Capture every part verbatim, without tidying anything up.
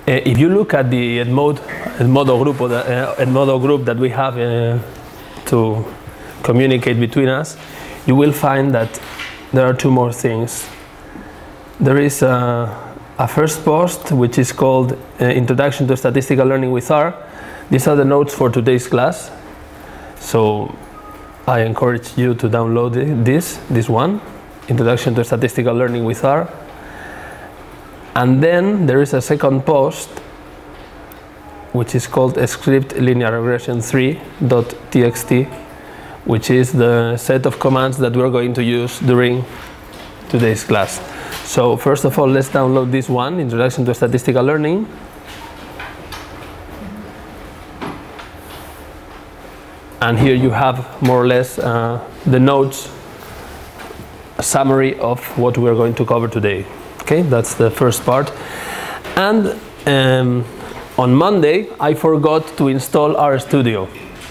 if you look at the Edmodo, Edmodo group, or the uh, Edmodo group that we have uh, to communicate between us, you will find that there are two more things. There is a, a first post which is called uh, Introduction to Statistical Learning with R. These are the notes for today's class. So I encourage you to download this, this one, Introduction to Statistical Learning with R. And then there is a second post which is called Script Linear Regression three dot T X T, which is the set of commands that we're going to use during today's class. So first of all, let's download this one, Introduction to Statistical Learning. And here you have more or less uh, the notes, a summary of what we're going to cover today. Okay, that's the first part. And um, on Monday, I forgot to install RStudio.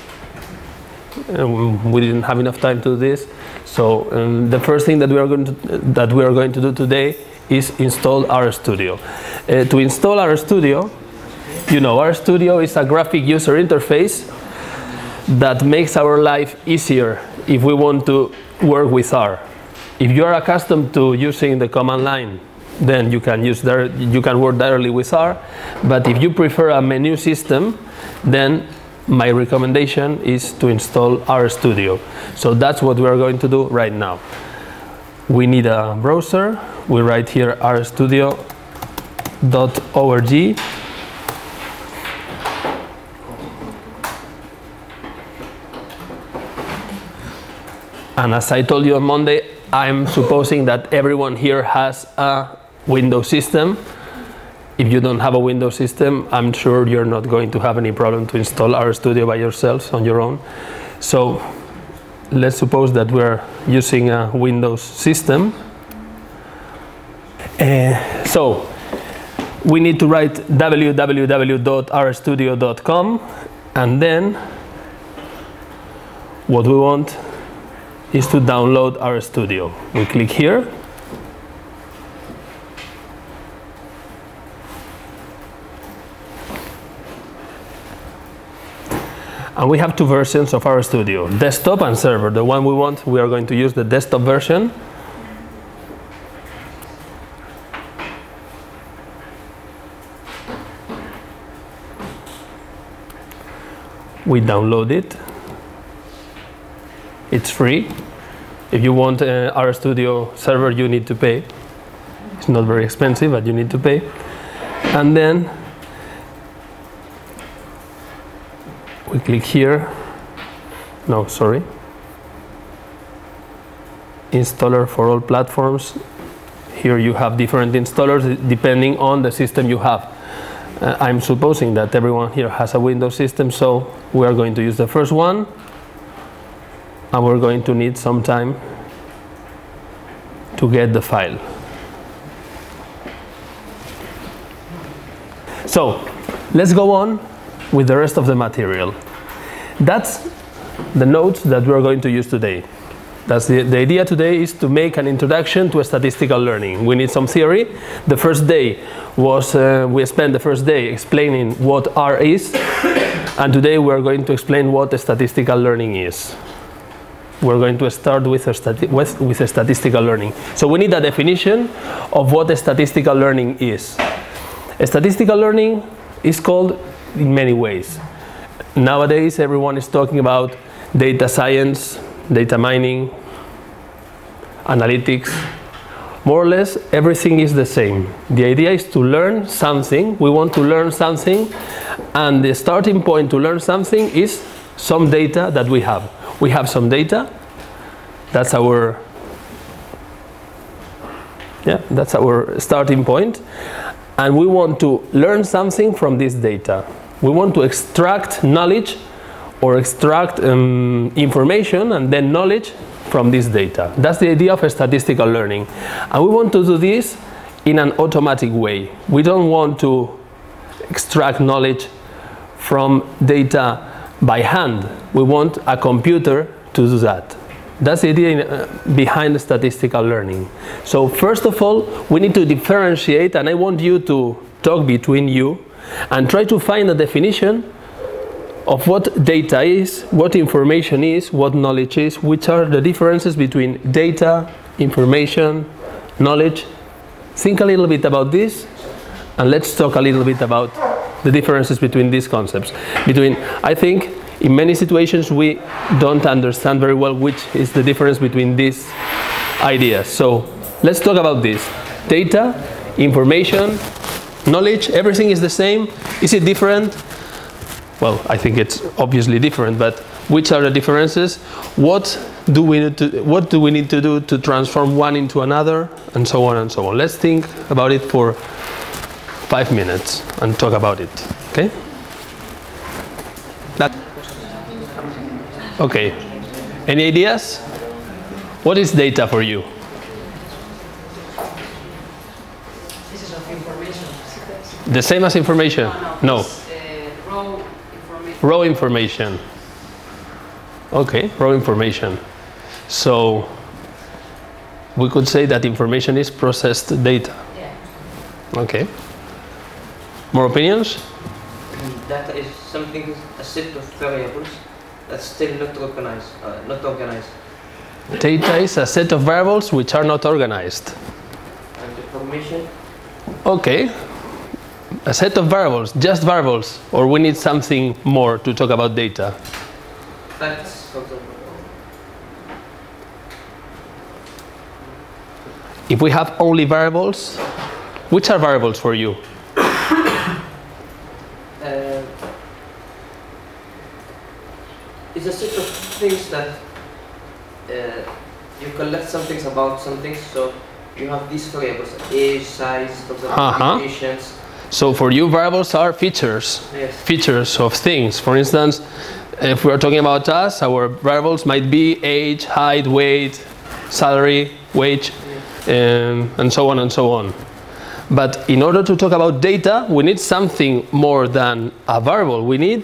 Um, we didn't have enough time to do this, so um, the first thing that we are going to that we are going to do today is install RStudio. Uh, to install RStudio, you know, RStudio is a graphic user interface that makes our life easier if we want to work with R. If you are accustomed to using the command line, then you can use there, you can work directly with R. But if you prefer a menu system, then my recommendation is to install RStudio. So that's what we are going to do right now. We need a browser. We write here r studio dot org. And as I told you on Monday, I'm supposing that everyone here has a Windows system. If you don't have a Windows system, I'm sure you're not going to have any problem to install RStudio by yourselves on your own. So let's suppose that we're using a Windows system. Uh, so we need to write w w w dot r studio dot com, and then what we want is to download RStudio. We click here. And we have two versions of RStudio, desktop and server. The one we want, we are going to use the desktop version. We download it. It's free. If you want uh, RStudio server, you need to pay. It's not very expensive, but you need to pay. And then we click here. No, sorry. Installer for all platforms. Here you have different installers depending on the system you have. Uh, I'm supposing that everyone here has a Windows system, so we are going to use the first one. And we're going to need some time to get the file. So let's go on with the rest of the material. That's the notes that we're going to use today. That's the, the idea today is to make an introduction to a statistical learning. We need some theory. The first day was, uh, we spent the first day explaining what R is, and today we're going to explain what a statistical learning is. We're going to start with a, stati with, with a statistical learning. So we need a definition of what a statistical learning is. A statistical learning is called in many ways. Nowadays, everyone is talking about data science, data mining, analytics. More or less, everything is the same. The idea is to learn something. We want to learn something, and the starting point to learn something is some data that we have. We have some data. That's our, yeah, that's our starting point. And we want to learn something from this data. We want to extract knowledge or extract um, information and then knowledge from this data. That's the idea of a statistical learning. And we want to do this in an automatic way. We don't want to extract knowledge from data by hand. We want a computer to do that. That's the idea in, uh, behind statistical learning. So first of all, we need to differentiate, and I want you to talk between you and try to find a definition of what data is, what information is, what knowledge is, which are the differences between data, information, knowledge. Think a little bit about this, and let's talk a little bit about the differences between these concepts. Between, I think, in many situations we don't understand very well which is the difference between these ideas. So let's talk about this. Data, information, knowledge, everything is the same. Is it different? Well, I think it's obviously different, but which are the differences? What do we need to, what do we need to do to transform one into another, and so on and so on. Let's think about it for five minutes and talk about it, okay? That, okay, any ideas? What is data for you? Pieces of information. The same as information? No. no. No. Uh, raw information. Raw information. Okay, raw information. So we could say that information is processed data. Yeah. Okay. More opinions? Data is something, a set of variables that's still not organized. Uh, not organized. Data is a set of variables which are not organized. And information. Okay. A set of variables, just variables, or we need something more to talk about data? Facts, for example. If we have only variables, which are variables for you? Uh, it's a set of things that uh, you collect some things about some things, so you have these variables: age, size, for example, Uh-huh. patience. So for you, variables are features, Yes. features of things. For instance, if we are talking about us, our variables might be age, height, weight, salary, wage, um, and so on and so on. But in order to talk about data, we need something more than a variable. We need,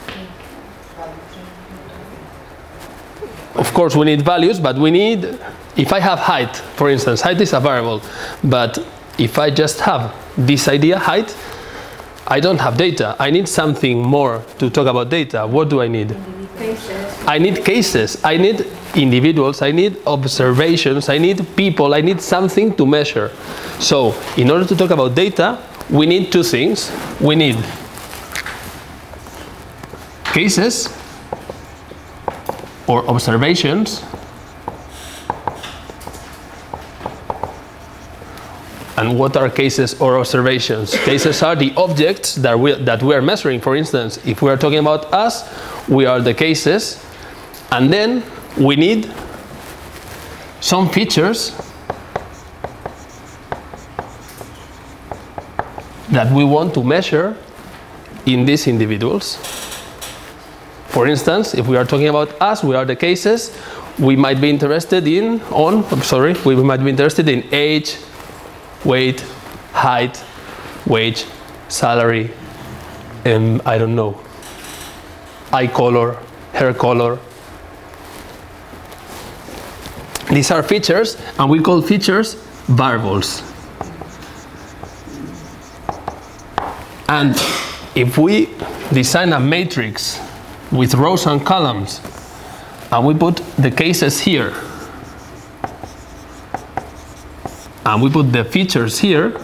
of course, we need values, but we need, if I have height, for instance, height is a variable, but if I just have this idea, height, I don't have data. I need something more to talk about data. What do I need? Cases. I need cases. I need individuals. I need observations. I need people. I need something to measure. So, in order to talk about data, we need two things. We need cases or observations, and what are cases or observations? Cases are the objects that we, that we are measuring. For instance, if we are talking about us, we are the cases, and then we need some features that we want to measure in these individuals. For instance, if we are talking about us, we are the cases, we might be interested in, on, I'm sorry, we might be interested in age, weight, height, wage, salary, and I don't know, eye color, hair color. These are features, and we call features variables. And if we design a matrix with rows and columns, and we put the cases here, and we put the features here,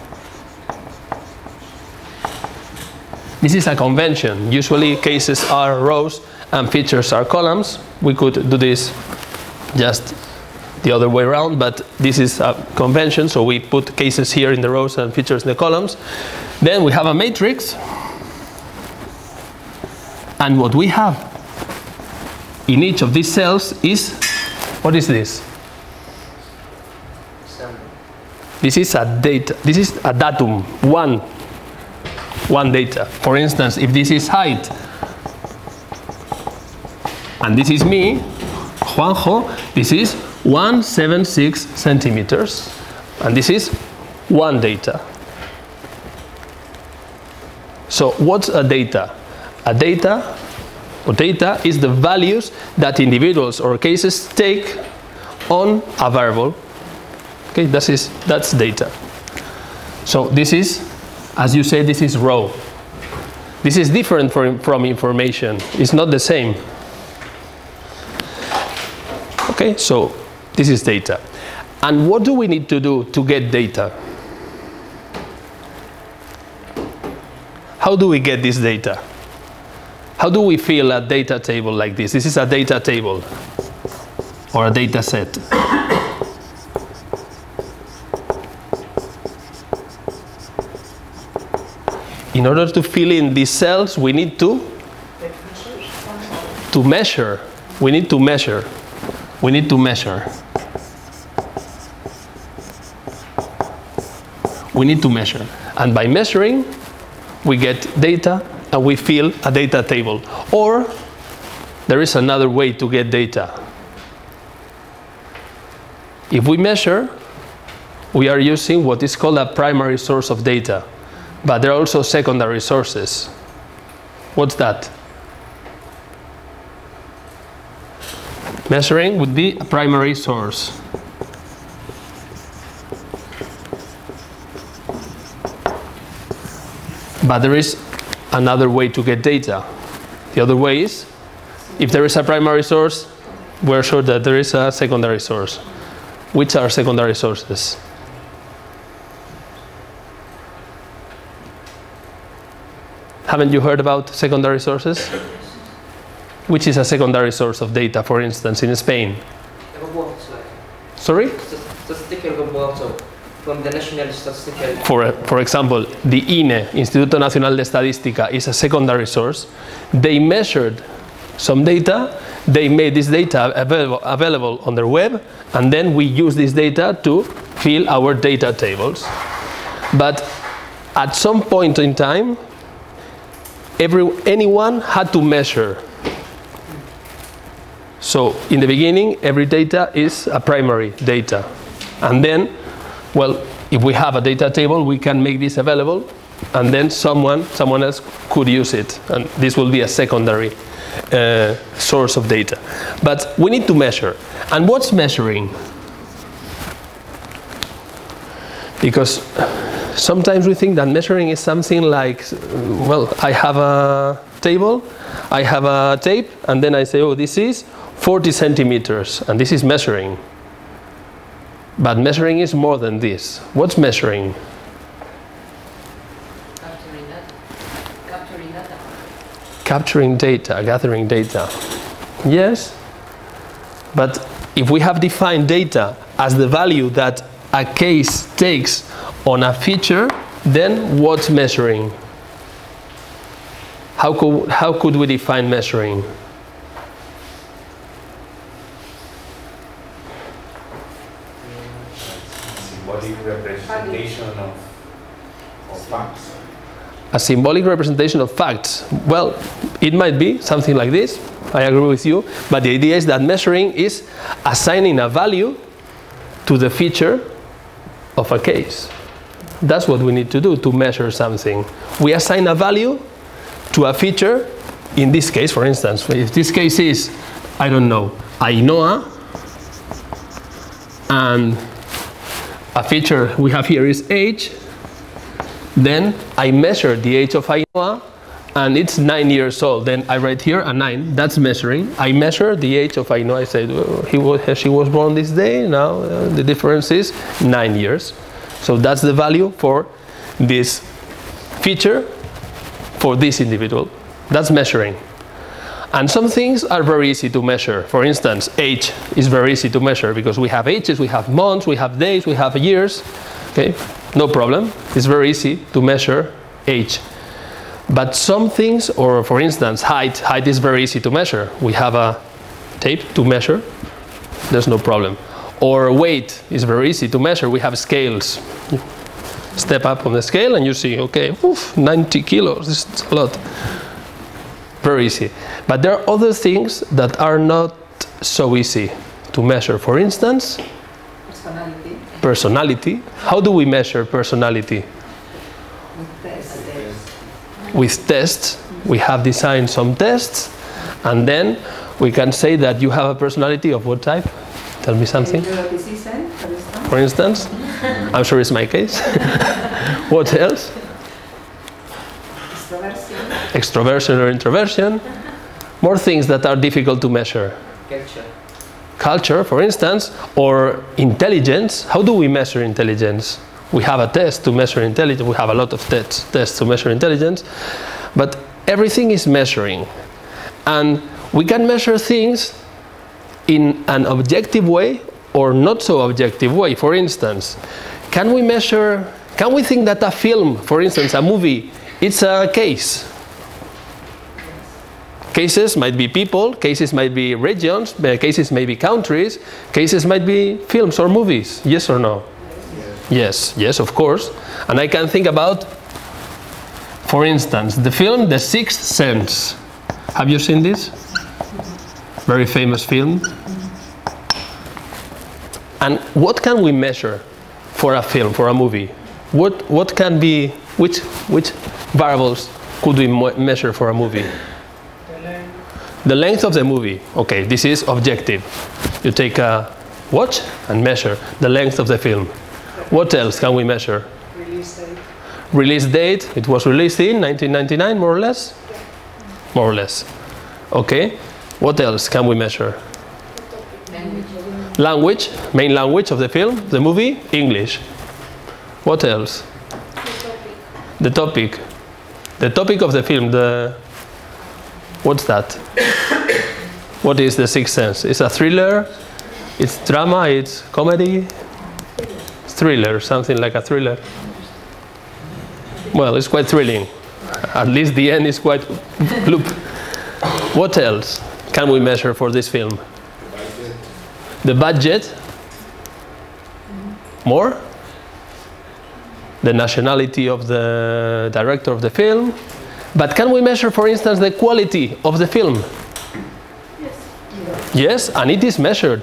this is a convention. Usually cases are rows and features are columns. We could do this just the other way around, but this is a convention, so we put cases here in the rows and features in the columns. Then we have a matrix, and what we have in each of these cells is, what is this? This is a data, this is a datum, one, one data. For instance, if this is height, and this is me, Juanjo, this is one hundred seventy-six centimeters, and this is one data. So what's a data? A data, or data is the values that individuals or cases take on a variable. Okay, that is, that's data. So this is, as you say, this is raw. This is different from, from information. It's not the same. Okay, so this is data. And what do we need to do to get data? How do we get this data? How do we fill a data table like this? This is a data table or a data set. In order to fill in these cells, we need to to measure. We need to measure. We need to measure. We need to measure. And by measuring, we get data and we fill a data table. Or there is another way to get data. If we measure, we are using what is called a primary source of data. But there are also secondary sources. What's that? Measuring would be a primary source. But there is another way to get data. The other way is, if there is a primary source, we're sure that there is a secondary source. Which are secondary sources? Haven't you heard about secondary sources? Which is a secondary source of data, for instance, in Spain? Reports, like Sorry? statistical reports from the National Statistical. For, for example, the I N E, Instituto Nacional de Estadística, is a secondary source. They measured some data, they made this data available, available on their web, and then we use this data to fill our data tables. But at some point in time, every, anyone had to measure. So in the beginning, every data is a primary data. And then, well, if we have a data table, we can make this available, and then someone, someone else could use it. And this will be a secondary uh, source of data. But we need to measure. And what's measuring? Because sometimes we think that measuring is something like, well, I have a table, I have a tape, and then I say, oh, this is forty centimeters, and this is measuring. But measuring is more than this. What's measuring? Capturing data. Capturing data. Capturing data, gathering data. Yes, but if we have defined data as the value that a case takes on a feature, then what's measuring? How could, how could we define measuring? Symbolic representation of, of facts. A symbolic representation of facts. Well, it might be something like this. I agree with you. But the idea is that measuring is assigning a value to the feature of a case. That's what we need to do to measure something. We assign a value to a feature. In this case, for instance, if this case is, I don't know, Ainhoa, and a feature we have here is age, then I measure the age of Ainhoa, and it's nine years old. Then I write here a nine. That's measuring. I measure the age of Ainhoa. I say well, he was, she was born this day. Now uh, the difference is nine years. So that's the value for this feature for this individual. That's measuring. And some things are very easy to measure. For instance, age is very easy to measure because we have ages, we have months, we have days, we have years. Okay, no problem. It's very easy to measure age. But some things, or for instance, height, height is very easy to measure. We have a tape to measure. There's no problem. Or weight is very easy to measure. We have scales. You step up on the scale and you see, okay, oof, ninety kilos, this is a lot. Very easy. But there are other things that are not so easy to measure. For instance, Personality. personality. How do we measure personality? With tests. With tests. We have designed some tests, and then we can say that you have a personality of what type? Tell me something. For instance, I'm sure it's my case. What else? Extroversion. extroversion or introversion, more things that are difficult to measure. Culture. Culture, for instance, or intelligence. How do we measure intelligence? We have a test to measure intelligence. We have a lot of tests, tests to measure intelligence, but everything is measuring. And we can measure things in an objective way or not so objective way. For instance, can we measure, can we think that a film, for instance, a movie, it's a case? Cases might be people, cases might be regions, cases might be countries, cases might be films or movies. Yes or no? Yes, yes, of course. And I can think about, for instance, the film The Sixth Sense. Have you seen this? Very famous film. And what can we measure for a film, for a movie? What, what can be, which, which variables could we measure for a movie? The length of the movie. Okay, this is objective. You take a watch and measure the length of the film. What else can we measure? Release date. Release date. It was released in nineteen ninety-nine, more or less? More or less. Okay. What else can we measure? Language. Language. Main language of the film, the movie, English. What else? The topic. The topic of the film, the... What's that? What is The Sixth Sense? It's a thriller, it's drama, it's comedy? It's thriller, something like a thriller. Well, it's quite thrilling. At least the end is quite loop. What else can we measure for this film? The budget. More? The nationality of the director of the film. But can we measure, for instance, the quality of the film? Yes. Yes, and it is measured.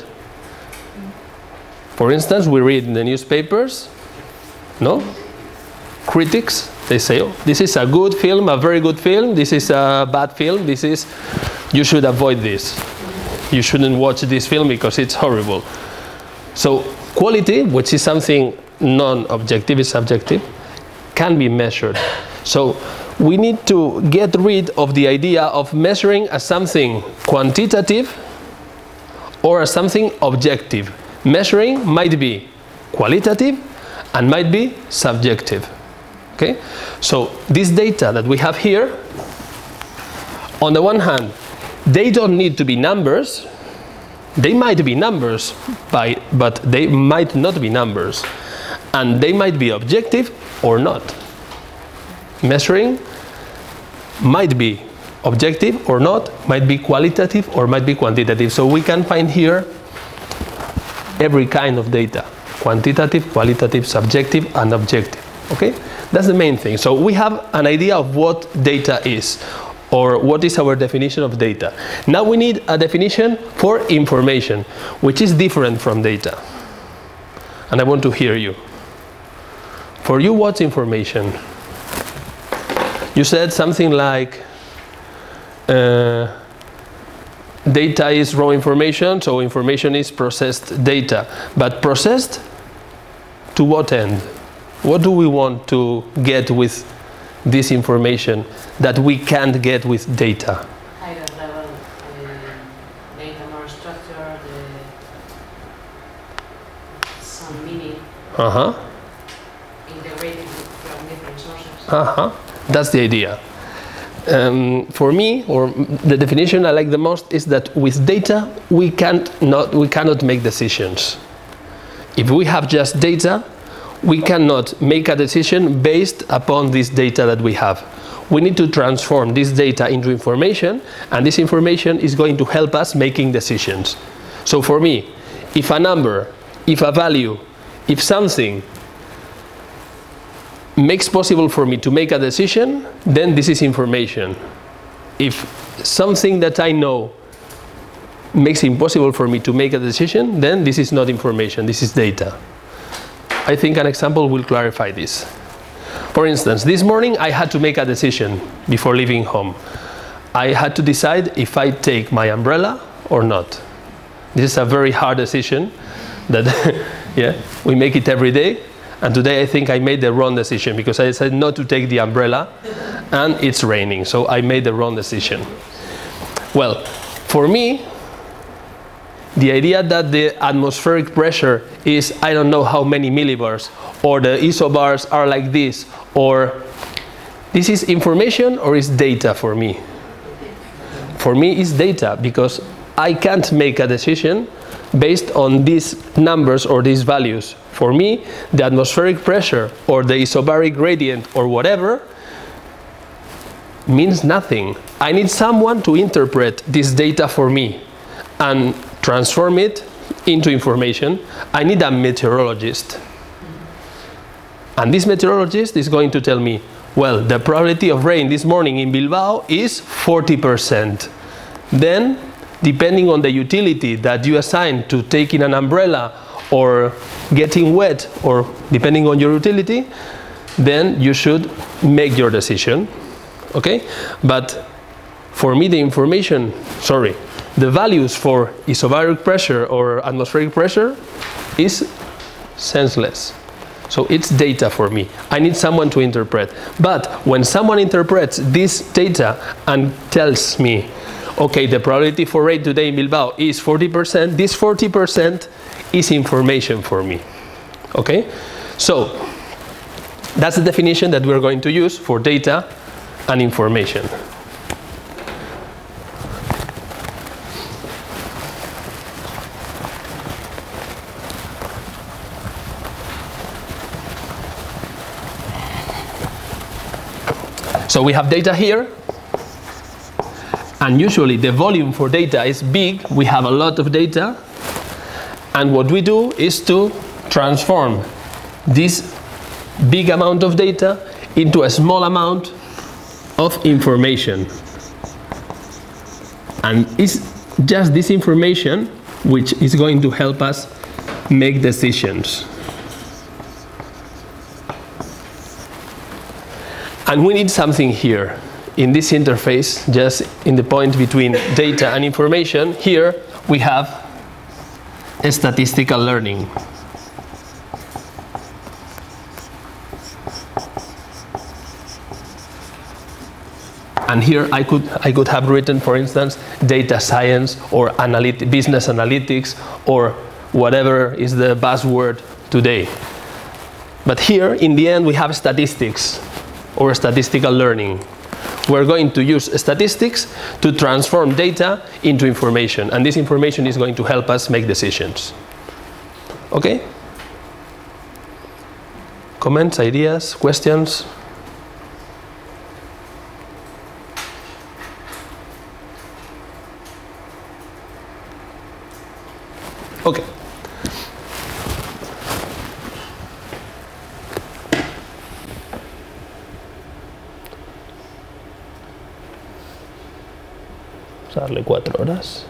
For instance, we read in the newspapers, no? Critics, they say, oh, this is a good film, a very good film, this is a bad film, this is, you should avoid this. You shouldn't watch this film because it's horrible. So quality, which is something non-objective, is subjective, can be measured. So we need to get rid of the idea of measuring as something quantitative or as something objective. Measuring might be qualitative and might be subjective. Okay? So this data that we have here, on the one hand, they don't need to be numbers. They might be numbers, by, but they might not be numbers. And they might be objective or not. Measuring might be objective or not, might be qualitative or might be quantitative. So we can find here every kind of data: quantitative, qualitative, subjective, and objective. Okay? That's the main thing. So we have an idea of what data is, or what is our definition of data. Now we need a definition for information, which is different from data. And I want to hear you. For you, what's information? You said something like uh, data is raw information, so information is processed data. But processed to what end? What do we want to get with this information that we can't get with data? Higher level uh, data, more structure, the, some meaning. Uh-huh. Integrated from different sources. Uh-huh. That's the idea. Um, for me, or the definition I like the most, is that with data we can't not we cannot make decisions. If we have just data, we cannot make a decision based upon this data that we have. We need to transform this data into information, and this information is going to help us making decisions. So for me, if a number, if a value, if something makes possible for me to make a decision, then this is information. If something that I know makes it impossible for me to make a decision, then this is not information, this is data. I think an example will clarify this. For instance, this morning I had to make a decision before leaving home. I had to decide if I take my umbrella or not. This is a very hard decision that yeah, we make it every day. And today I think I made the wrong decision because I decided not to take the umbrella and it's raining, so I made the wrong decision. Well, for me, the idea that the atmospheric pressure is I don't know how many millibars, or the isobars are like this, or this is information or is data for me? For me it's data, because I can't make a decision based on these numbers or these values. For me, the atmospheric pressure or the isobaric gradient or whatever means nothing. I need someone to interpret this data for me and transform it into information. I need a meteorologist. And this meteorologist is going to tell me, well, the probability of rain this morning in Bilbao is forty percent. Then, depending on the utility that you assign to taking an umbrella or getting wet, or depending on your utility, then you should make your decision. Okay? But for me, the information, sorry, the values for isobaric pressure or atmospheric pressure is senseless. So it's data for me. I need someone to interpret. But when someone interprets this data and tells me, okay, the probability for rain today in Bilbao is forty percent, this forty percent is information for me. Okay? So that's the definition that we're going to use for data and information. So we have data here, and usually the volume for data is big. We have a lot of data, and what we do is to transform this big amount of data into a small amount of information. And it's just this information which is going to help us make decisions. And we need something here in this interface, just in the point between data and information. Here we have a statistical learning. And here I could, I could have written, for instance, data science or analytic, business analytics, or whatever is the buzzword today. But here, in the end, we have statistics or statistical learning. We're going to use statistics to transform data into information, and this information is going to help us make decisions. Okay? Comments, ideas, questions? Okay. Darle cuatro horas.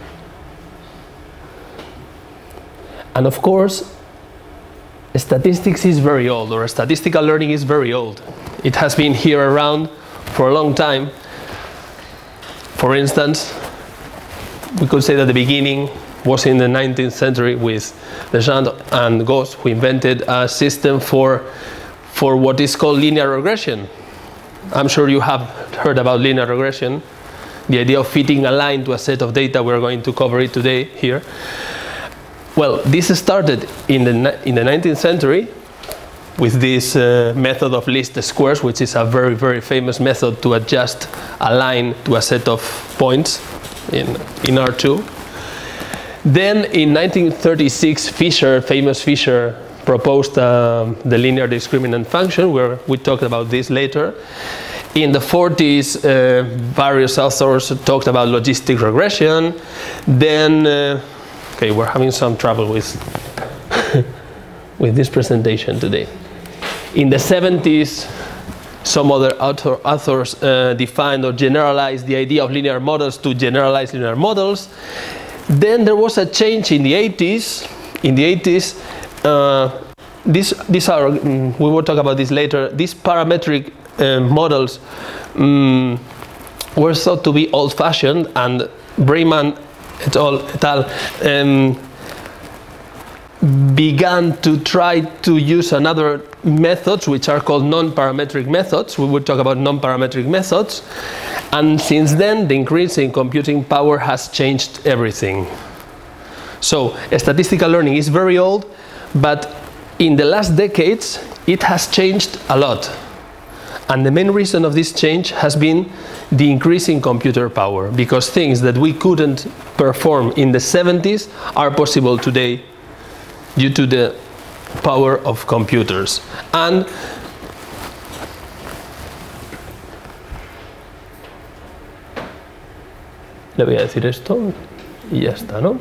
And of course, statistics is very old, or statistical learning is very old. It has been here around for a long time. For instance, we could say that the beginning was in the nineteenth century with Legendre and Gauss, who invented a system for, for what is called linear regression. I'm sure you have heard about linear regression. The idea of fitting a line to a set of data. We're going to cover it today here. Well, this started in the, in the nineteenth century with this uh, method of least squares, which is a very, very famous method to adjust a line to a set of points in, in R two. Then in nineteen thirty-six, Fisher, famous Fisher, proposed um, the linear discriminant function, where we talked about this later. In the forties, uh, various authors talked about logistic regression. Then, uh, okay, we're having some trouble with, with this presentation today. In the seventies, some other author, authors uh, defined or generalized the idea of linear models to generalized linear models. Then there was a change in the eighties. In the eighties, uh, these, these are, um, we will talk about this later, these parametric Uh, models um, were thought to be old-fashioned, and Breiman et al. Et al. Um, began to try to use another methods which are called non-parametric methods. We will talk about non-parametric methods. And since then, the increase in computing power has changed everything. So statistical learning is very old, but in the last decades, it has changed a lot. And the main reason of this change has been the increase in computer power, because things that we couldn't perform in the seventies are possible today due to the power of computers. And le voy a decir esto y ya está, ¿no?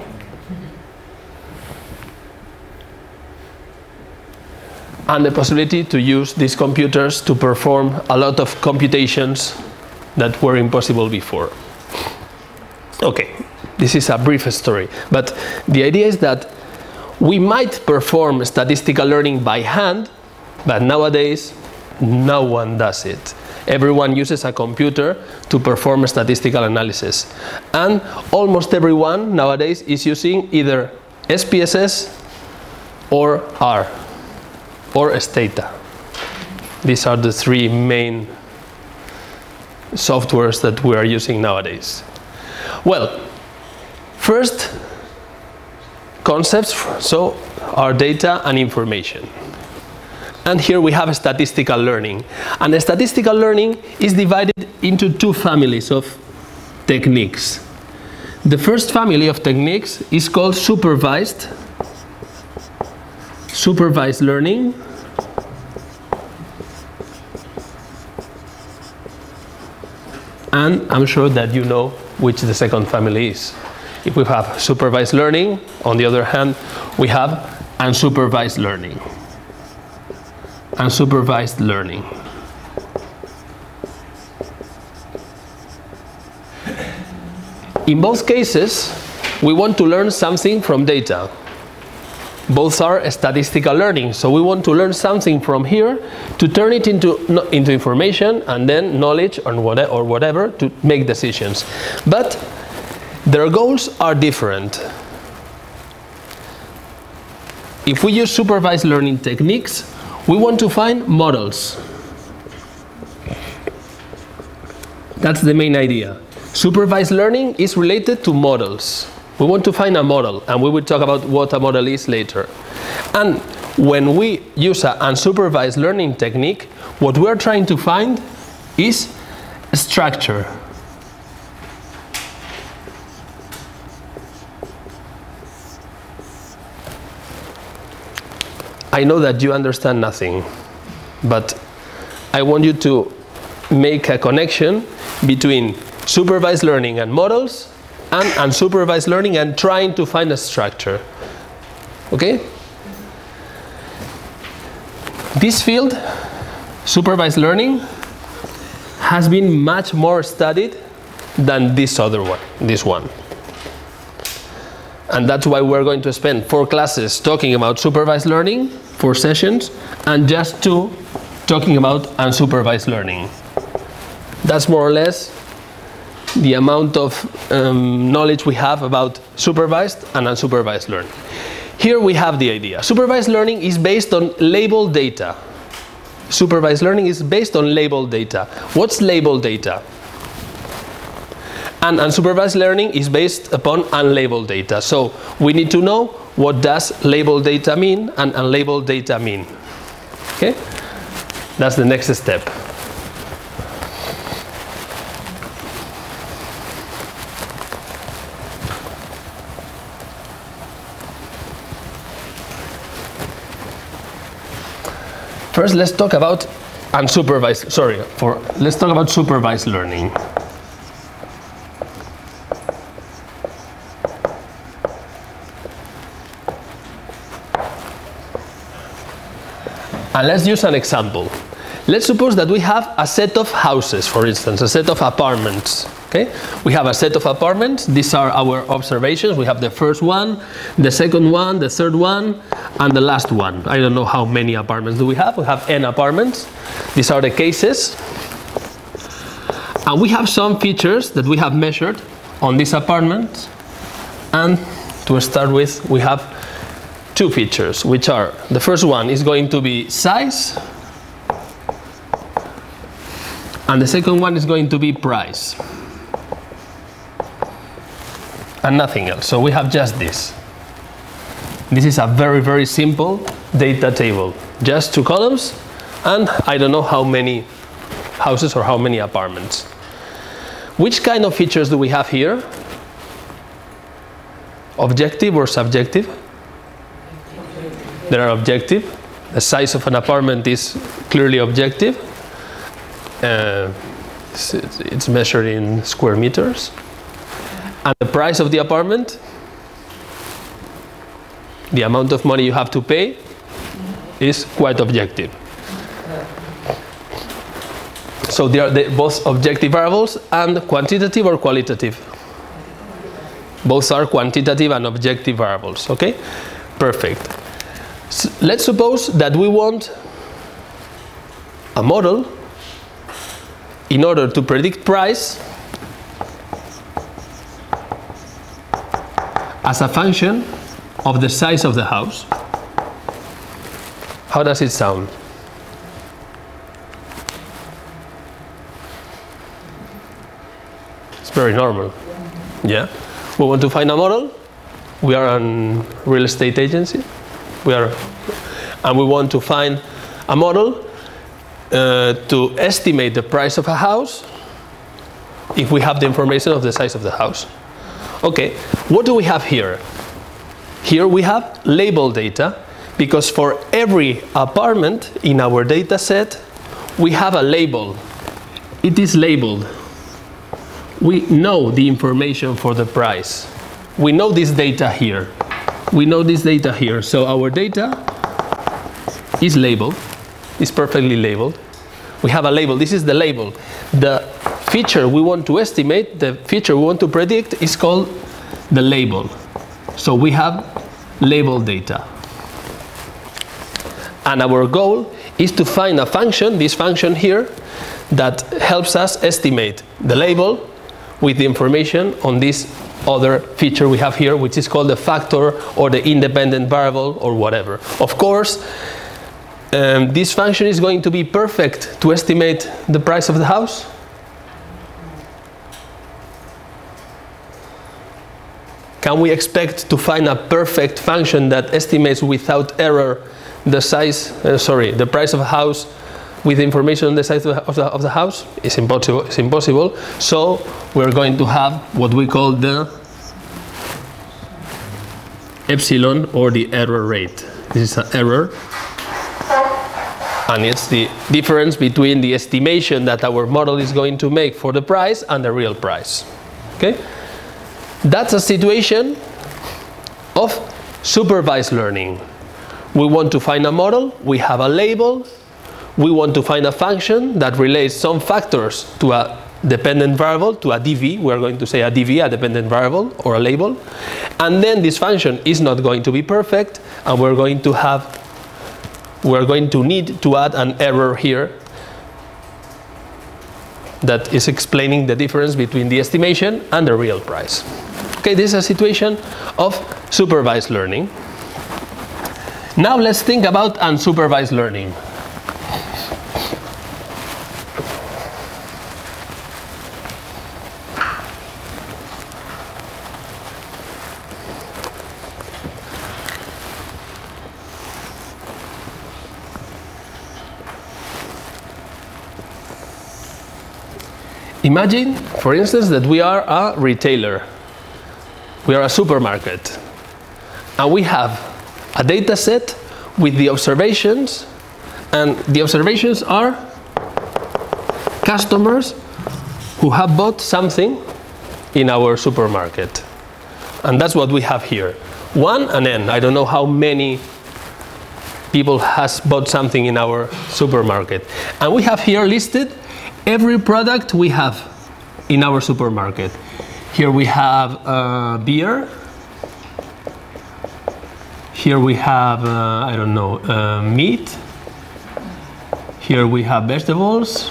And the possibility to use these computers to perform a lot of computations that were impossible before. Okay, this is a brief story, but the idea is that we might perform statistical learning by hand, but nowadays no one does it. Everyone uses a computer to perform statistical analysis, and almost everyone nowadays is using either S P S S or R or Stata. These are the three main softwares that we are using nowadays. Well, first concepts, so are data and information. And here we have statistical learning. And statistical learning is divided into two families of techniques. The first family of techniques is called supervised, supervised learning. And I'm sure that you know which the second family is. If we have supervised learning, on the other hand, we have unsupervised learning. Unsupervised learning. In both cases, we want to learn something from data. Both are statistical learning, so we want to learn something from here to turn it into, into information and then knowledge or whatever, or whatever to make decisions. But their goals are different. If we use supervised learning techniques, we want to find models. That's the main idea. Supervised learning is related to models. We want to find a model, and we will talk about what a model is later. And when we use an unsupervised learning technique, what we're trying to find is a structure. I know that you understand nothing, but I want you to make a connection between supervised learning and models and unsupervised learning and trying to find a structure. Okay? This field, supervised learning, has been much more studied than this other one, this one. And that's why we're going to spend four classes talking about supervised learning, four sessions, and just two talking about unsupervised learning. That's more or less the amount of um, knowledge we have about supervised and unsupervised learning. Here we have the idea. Supervised learning is based on labeled data. Supervised learning is based on labeled data. What's labeled data? And unsupervised learning is based upon unlabeled data. So we need to know what does labeled data mean and unlabeled data mean. Okay? That's the next step. First, let's talk about unsupervised, sorry, for, let's talk about supervised learning. And let's use an example. Let's suppose that we have a set of houses, for instance, a set of apartments. Okay? We have a set of apartments. These are our observations. We have the first one, the second one, the third one, and the last one. I don't know how many apartments do we have. We have n apartments. These are the cases. And we have some features that we have measured on these apartments. And to start with, we have two features, which are, the first one is going to be size, and the second one is going to be price. And nothing else. So we have just this. This is a very, very simple data table. Just two columns, and I don't know how many houses or how many apartments. Which kind of features do we have here? Objective or subjective? They are objective. The size of an apartment is clearly objective. Uh, it's, it's measured in square meters. And the price of the apartment, the amount of money you have to pay, is quite objective. So they are the, both objective variables and quantitative or qualitative. Both are quantitative and objective variables, okay? Perfect. So let's suppose that we want a model in order to predict price as a function of the size of the house. How does it sound? It's very normal. Yeah. We want to find a model. We are a real estate agency. We are, and we want to find a model uh, to estimate the price of a house if we have the information of the size of the house. Okay, what do we have here? Here we have label data, because for every apartment in our data set, we have a label. It is labeled. We know the information for the price. We know this data here. We know this data here. So our data is labeled, is perfectly labeled. We have a label. This is the label. The feature we want to estimate, the feature we want to predict, is called the label. So we have label data. And our goal is to find a function, this function here, that helps us estimate the label with the information on this other feature we have here, which is called the factor or the independent variable or whatever. Of course, um, this function is going to be perfect to estimate the price of the house. Can we expect to find a perfect function that estimates without error the size, uh, sorry, the price of a house with information on the size of the, of the, of the house? It's impossible. It's impossible. So we're going to have what we call the epsilon, or the error rate. This is an error, and it's the difference between the estimation that our model is going to make for the price and the real price. Okay? That's a situation of supervised learning. We want to find a model, we have a label, we want to find a function that relates some factors to a dependent variable, to a D V, we're going to say a D V, a dependent variable, or a label, and then this function is not going to be perfect, and we're going to have, we're going to need to add an error here that is explaining the difference between the estimation and the real price. Okay, this is a situation of supervised learning. Now let's think about unsupervised learning. Imagine, for instance, that we are a retailer. We are a supermarket. And we have a data set with the observations, and the observations are customers who have bought something in our supermarket. And that's what we have here. One and n. I don't know how many people has bought something in our supermarket. And we have here listed every product we have in our supermarket. Here we have uh, beer. Here we have, uh, I don't know, uh, meat. Here we have vegetables.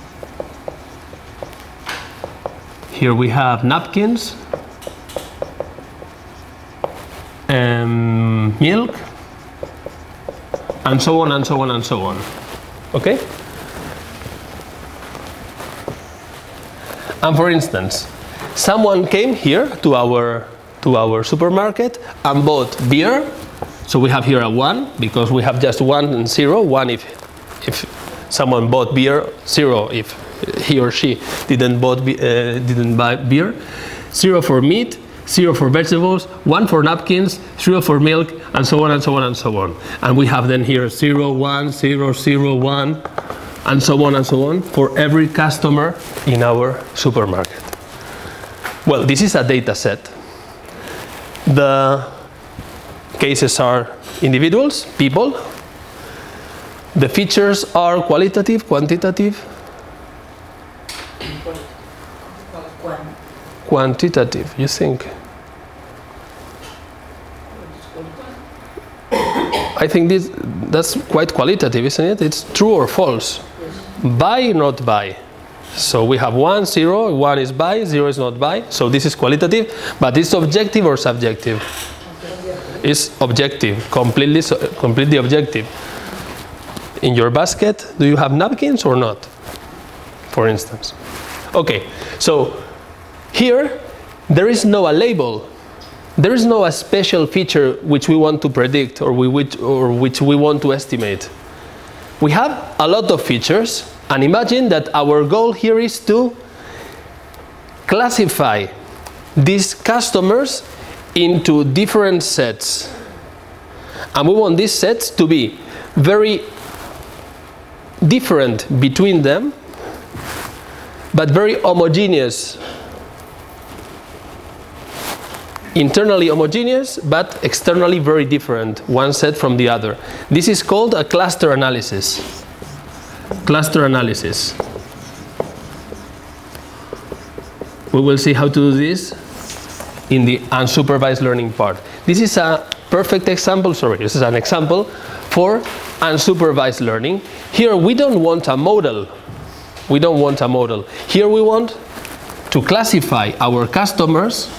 Here we have napkins. Um, milk. and so on and so on and so on. Okay? And for instance, someone came here to our to our supermarket and bought beer. So we have here a one because we have just one and zero. One if if someone bought beer, zero if he or she didn't bought be, uh, didn't buy beer. Zero for meat, zero for vegetables, one for napkins, zero for milk, and so on and so on and so on. And we have then here zero, one, zero, zero, one, and so on and so on for every customer in our supermarket. Well, this is a data set. The cases are individuals, people. The features are qualitative, quantitative, quantitative, you think? I think this, that's quite qualitative, isn't it? It's true or false. Buy, not buy. So we have one, zero, one is buy, zero is not buy. So this is qualitative, but it's objective or subjective? It's objective, completely, completely objective. In your basket, do you have napkins or not? For instance. Okay, so here there is no a label. There is no a special feature which we want to predict or, we, which, or which we want to estimate. We have a lot of features, and imagine that our goal here is to classify these customers into different sets. And we want these sets to be very different between them, but very homogeneous. Internally homogeneous, but externally very different, one set from the other. This is called a cluster analysis. Cluster analysis. We will see how to do this in the unsupervised learning part. This is a perfect example, sorry, this is an example for unsupervised learning. Here we don't want a model. We don't want a model. Here we want to classify our customers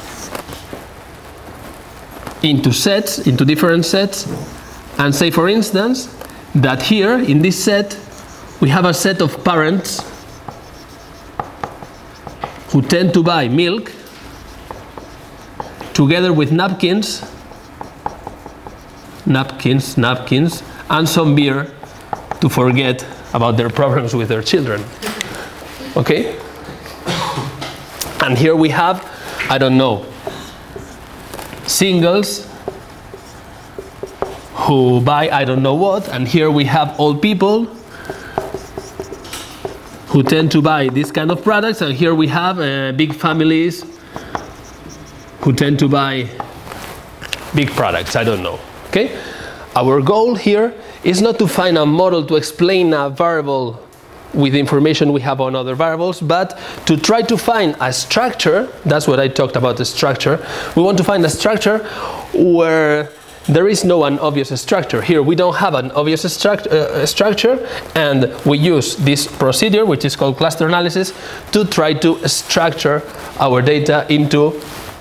into sets, into different sets, and say, for instance, that here in this set we have a set of parents who tend to buy milk together with napkins, napkins, napkins, and some beer to forget about their problems with their children. Okay? And here we have, I don't know, singles who buy I don't know what, and here we have old people who tend to buy this kind of products, and here we have uh, big families who tend to buy big products, I don't know. Okay? Our goal here is not to find a model to explain a variable with the information we have on other variables, but to try to find a structure. That's what I talked about, the structure. We want to find a structure where there is no an obvious structure. Here we don't have an obvious struct uh, structure, and we use this procedure, which is called cluster analysis, to try to structure our data into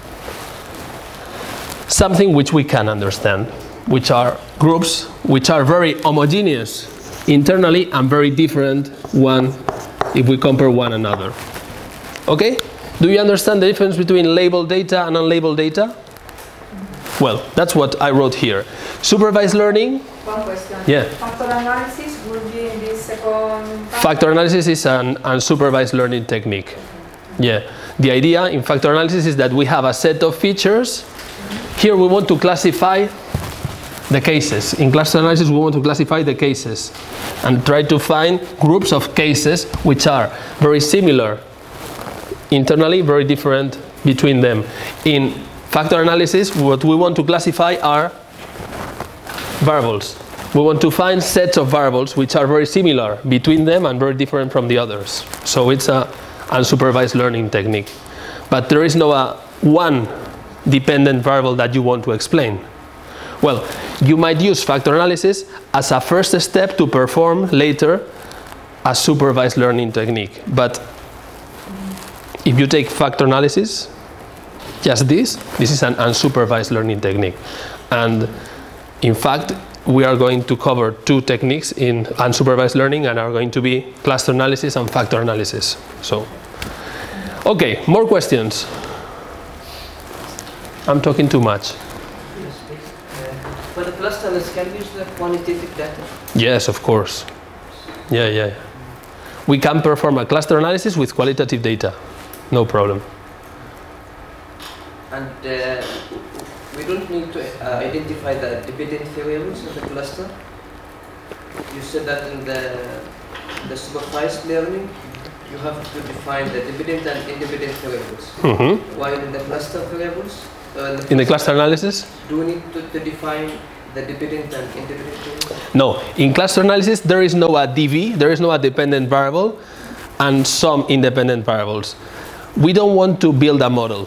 something which we can understand, which are groups which are very homogeneous internally and very different one if we compare one another. Okay? Do you understand the difference between labeled data and unlabeled data? Well, that's what I wrote here. Supervised learning. One question. Yeah. Factor analysis will be in this second. Factor analysis is an unsupervised learning technique. Yeah. The idea in factor analysis is that we have a set of features. Here we want to classify the cases. In cluster analysis we want to classify the cases and try to find groups of cases which are very similar internally, very different between them. In factor analysis what we want to classify are variables. We want to find sets of variables which are very similar between them and very different from the others. So it's a unsupervised learning technique. But there is no uh, one dependent variable that you want to explain. Well, you might use factor analysis as a first step to perform later a supervised learning technique. But if you take factor analysis, just this, this is an unsupervised learning technique. And in fact, we are going to cover two techniques in unsupervised learning, and are going to be cluster analysis and factor analysis. So, okay, more questions? I'm talking too much. Yes, please. Uh, for the cluster analysis, can we use the quantitative data? Yes, of course. Yeah, yeah, yeah. We can perform a cluster analysis with qualitative data. No problem. And uh, we don't need to uh, identify the dependent variables of the cluster. You said that in the, the supervised learning, you have to define the dependent and independent variables. Mm-hmm. While in the cluster variables, uh, the In the cluster analysis? do we need to, to define the dependent and independent variables? No. In cluster analysis, there is no a D V, there is no a dependent variable, and some independent variables. We don't want to build a model.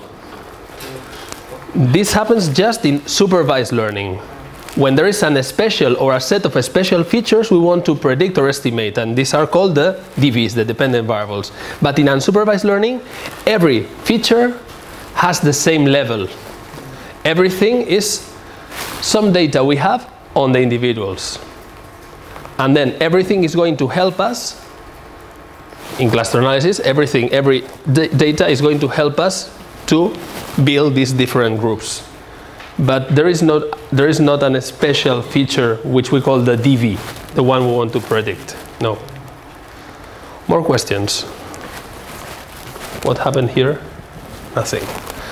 This happens just in supervised learning. When there is an special or a set of special features we want to predict or estimate, and these are called the D Vs, the dependent variables. But in unsupervised learning, every feature has the same level. Everything is some data we have on the individuals. And then everything is going to help us in cluster analysis. Everything, every data is going to help us to build these different groups. But there is not there is not a special feature which we call the D V, the one we want to predict. No. More questions? What happened here? Nothing.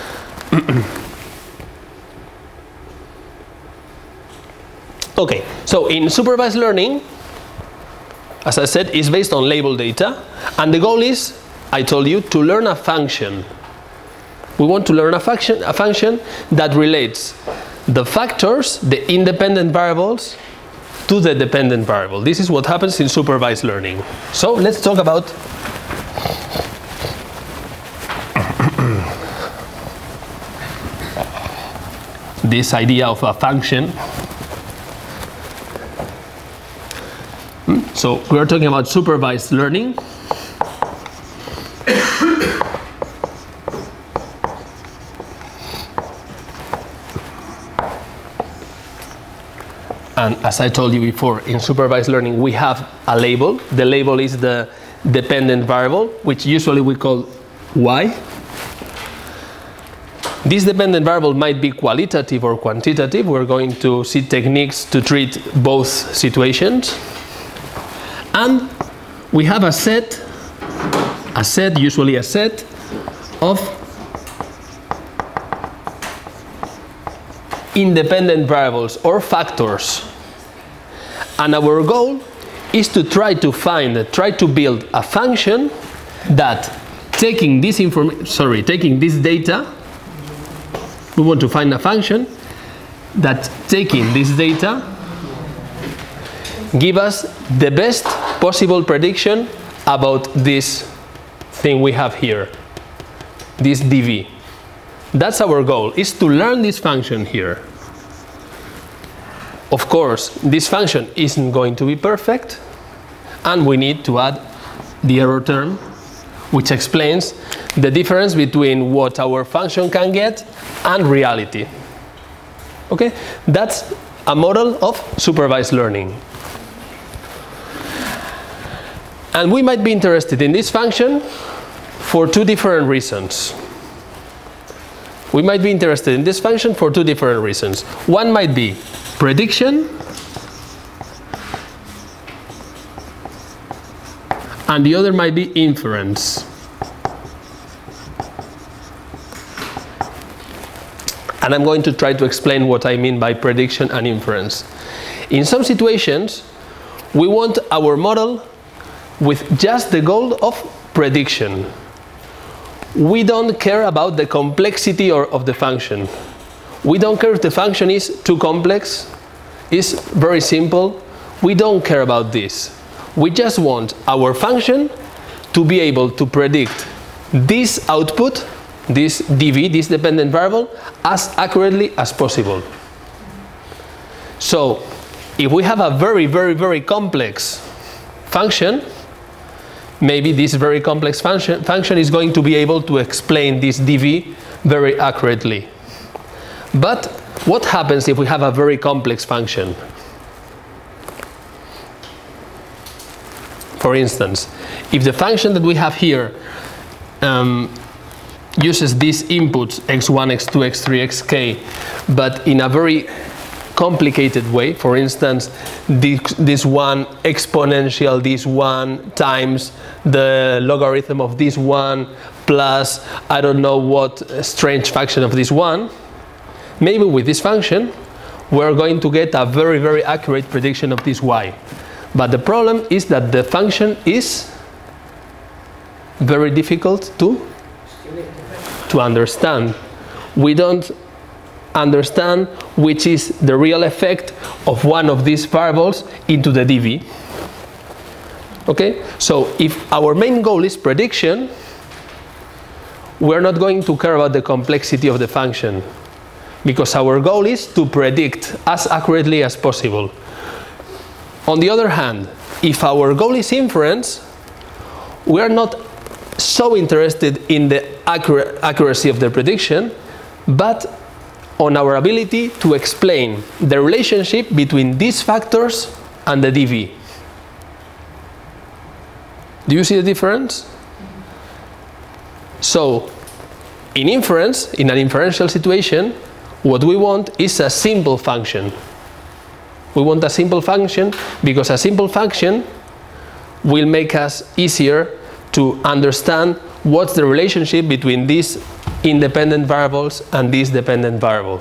Okay, so in supervised learning, as I said, is based on label data, and the goal is, I told you, to learn a function. We want to learn a function, a function that relates the factors, the independent variables, to the dependent variable. This is what happens in supervised learning. So let's talk about this idea of a function. So we are talking about supervised learning. And as I told you before, in supervised learning we have a label. The label is the dependent variable, which usually we call y. This dependent variable might be qualitative or quantitative. We're going to see techniques to treat both situations. And we have a set, a set, usually a set, of independent variables or factors. And our goal is to try to find, try to build a function that, taking this inform, sorry, taking this data, we want to find a function that, taking this data, give us the best possible prediction about this thing we have here, this D V. That's our goal, is to learn this function here. Of course, this function isn't going to be perfect, and we need to add the error term, which explains the difference between what our function can get and reality. Okay? That's a model of supervised learning. And we might be interested in this function for two different reasons. We might be interested in this function for two different reasons. One might be prediction, and the other might be inference. And I'm going to try to explain what I mean by prediction and inference. In some situations, we want our model with just the goal of prediction. We don't care about the complexity or, of the function. We don't care if the function is too complex, is very simple. We don't care about this. We just want our function to be able to predict this output, this D V, this dependent variable, as accurately as possible. So, if we have a very, very, very complex function, maybe this very complex function, function is going to be able to explain this D V very accurately. But what happens if we have a very complex function? For instance, if the function that we have here um, uses these inputs x one, x two, x three, xk, but in a very complicated way, for instance, this, this one exponential this one times the logarithm of this one plus I don't know what strange function of this one, maybe with this function we're going to get a very, very accurate prediction of this y. But the problem is that the function is very difficult to, to understand. We don't understand which is the real effect of one of these variables into the dv. Okay? So if our main goal is prediction, we're not going to care about the complexity of the function, because our goal is to predict as accurately as possible. On the other hand, if our goal is inference, we are not so interested in the accurate accuracy of the prediction, but on our ability to explain the relationship between these factors and the dv. Do you see the difference? So, in inference, in an inferential situation, what we want is a simple function. We want a simple function because a simple function will make us easier to understand what's the relationship between these independent variables and this dependent variable.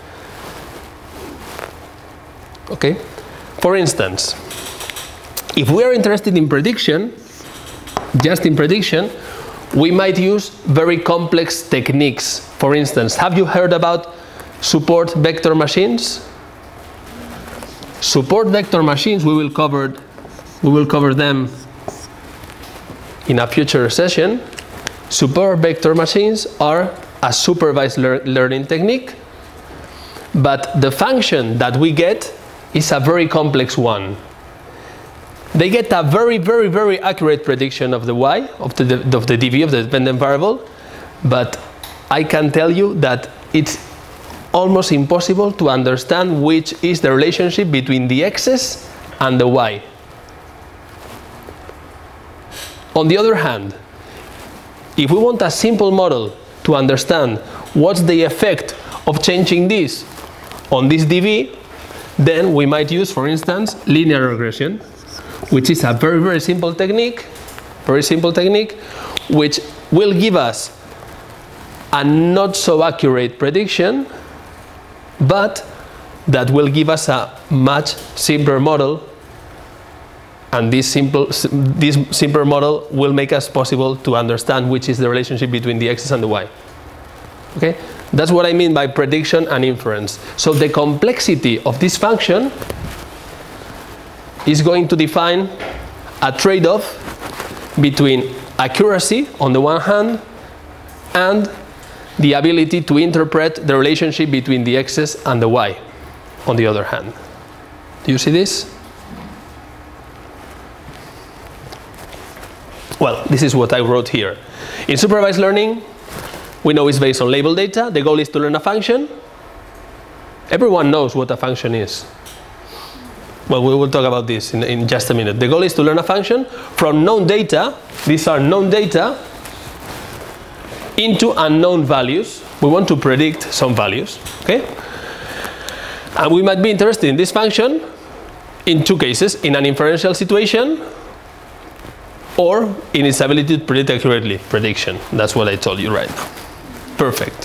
Okay? For instance, if we are interested in prediction, just in prediction, we might use very complex techniques. For instance, have you heard about support vector machines? Support vector machines, we will cover, we will cover them in a future session. Support vector machines are a supervised lear learning technique, but the function that we get is a very complex one. They get a very, very, very accurate prediction of the y, of the, of the dv, of the dependent variable, but I can tell you that it's almost impossible to understand which is the relationship between the x's and the y. On the other hand, if we want a simple model to understand what's the effect of changing this on this dv, then we might use, for instance, linear regression, which is a very, very simple technique, very simple technique, which will give us a not so accurate prediction, but that will give us a much simpler model, and this simple this simpler model will make us possible to understand which is the relationship between the x's and the y. Okay? That's what I mean by prediction and inference. So the complexity of this function is going to define a trade-off between accuracy on the one hand and the ability to interpret the relationship between the x's and the y on the other hand. Do you see this? Well, this is what I wrote here. In supervised learning, we know it's based on label data. The goal is to learn a function. Everyone knows what a function is. Well, we will talk about this in, in just a minute. The goal is to learn a function from known data. These are known data into unknown values. We want to predict some values. Okay? And we might be interested in this function in two cases: in an inferential situation, or in its ability to predict accurately. Prediction. That's what I told you right now. Perfect.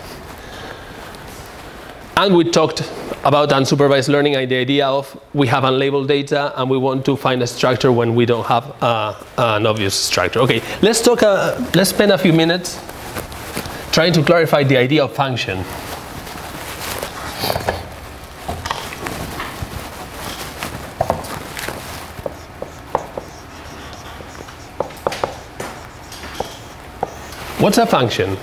And we talked about unsupervised learning and the idea of we have unlabeled data and we want to find a structure when we don't have uh, an obvious structure. Okay, let's talk. Uh, let's spend a few minutes trying to clarify the idea of function. What's a function?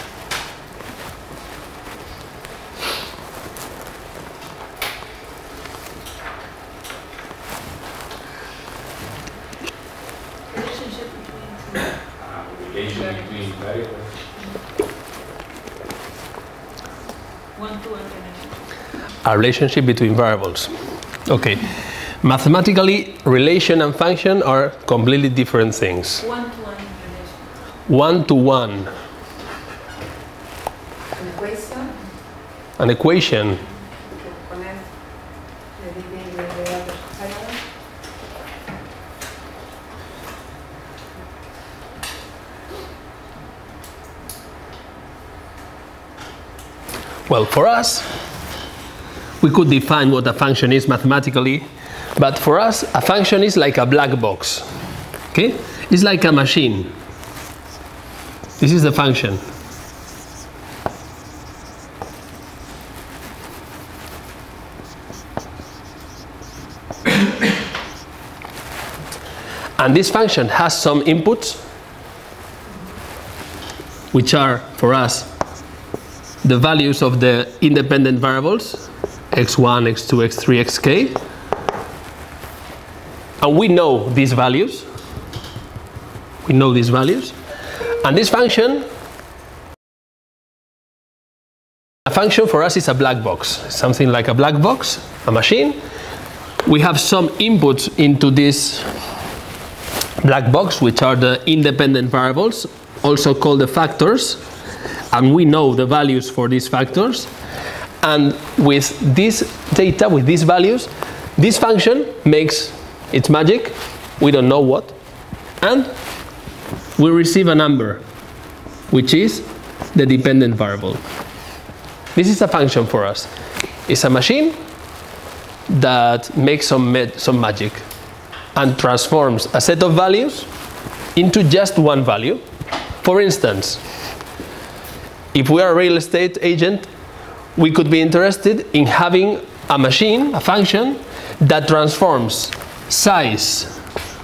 Relationship between Uh, relation between variables. one, two, and relation. A relationship between variables. Okay, Mathematically, relation and function are completely different things. One-to-one relation. One-to-one. An equation. An equation. Que poner le divide de datos separados. Well, for us, we could define what a function is mathematically, but for us, a function is like a black box. Okay? It's like a machine. This is the function. And this function has some inputs, which are, for us, the values of the independent variables, x one, x two, x three, xk. And we know these values. We know these values. And this function, a function for us is a black box. Something like a black box, a machine. We have some inputs into this black box, which are the independent variables, also called the factors. And we know the values for these factors. And with this data, with these values, this function makes its magic. We don't know what. And we receive a number, which is the dependent variable. This is a function for us. It's a machine that makes some, some magic and transforms a set of values into just one value. For instance, if we are a real estate agent, we could be interested in having a machine, a function, that transforms size,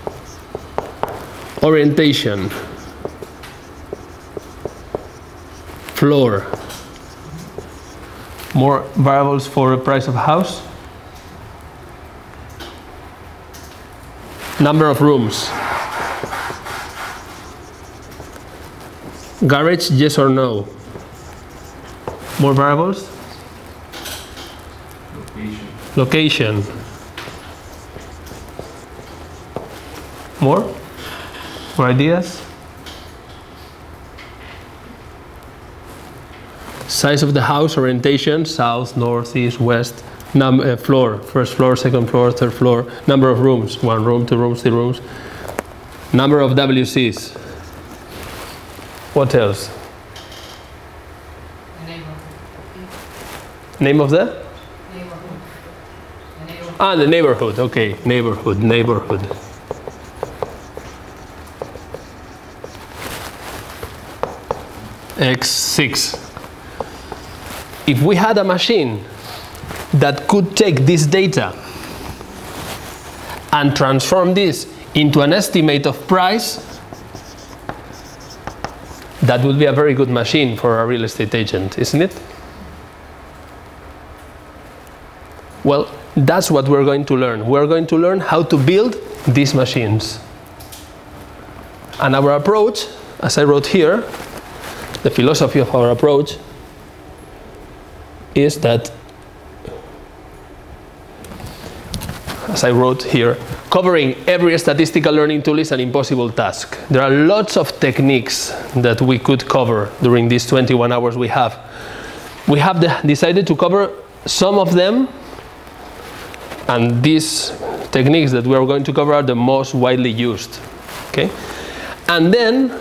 orientation, floor, more variables for the price of a house, number of rooms, garage, yes or no. More variables? Location. Location. More? More ideas? Size of the house, orientation, south, north, east, west, num uh, floor, first floor, second floor, third floor, number of rooms, one room, two rooms, three rooms, number of W Cs. What else? Name of the? Neighborhood. The neighborhood. Ah, the neighborhood. Okay, neighborhood, neighborhood. X six. If we had a machine that could take this data and transform this into an estimate of price, that would be a very good machine for a real estate agent, isn't it? Well, that's what we're going to learn. We're going to learn how to build these machines. And our approach, as I wrote here, the philosophy of our approach is that, as I wrote here, covering every statistical learning tool is an impossible task. There are lots of techniques that we could cover during these twenty-one hours we have. We have the, decided to cover some of them, and these techniques that we are going to cover are the most widely used. Okay? And then,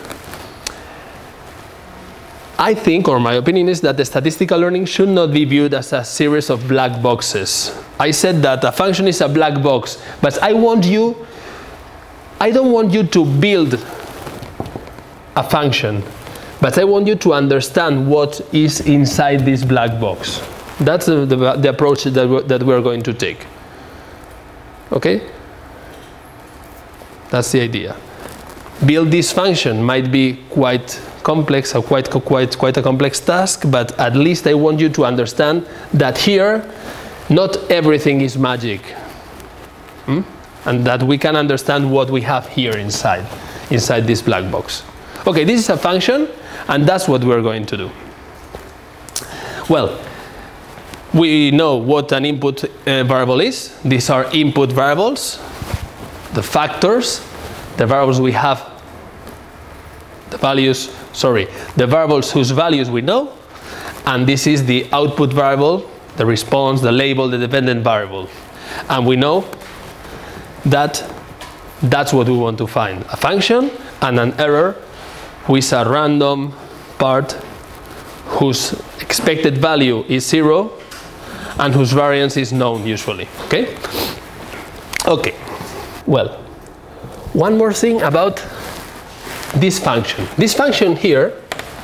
I think, or my opinion is that the statistical learning should not be viewed as a series of black boxes. I said that a function is a black box, but I want you, I don't want you to build a function, but I want you to understand what is inside this black box. That's the, the, the approach that we're, that we're going to take. Okay? That's the idea. Build this function might be quite complex, or quite, quite, quite a complex task, but at least I want you to understand that here, not everything is magic. Hmm? And that we can understand what we have here inside, inside this black box. Okay, this is a function, and that's what we're going to do. Well, we know what an input uh, variable is. These are input variables, the factors, the variables we have, the values, sorry, the variables whose values we know, and this is the output variable, the response, the label, the dependent variable. And we know that that's what we want to find, a function and an error with a random part whose expected value is zero and whose variance is known usually. Okay? Okay. Well, one more thing about this function. This function here,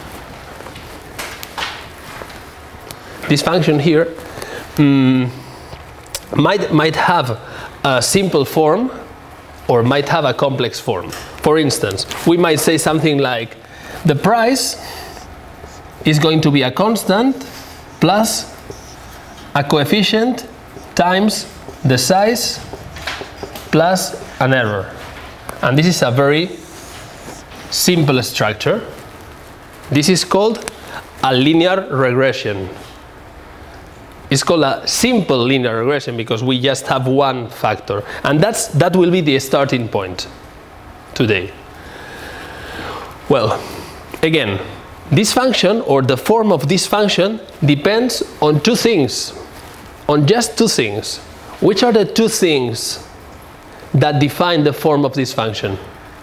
this function here um, might, might have a simple form or might have a complex form. For instance, we might say something like the price is going to be a constant plus a coefficient times the size plus an error. And this is a very simple structure. This is called a linear regression. It's called a simple linear regression because we just have one factor. And that's, that will be the starting point today. Well, again, this function or the form of this function depends on two things, on just two things. Which are the two things that define the form of this function?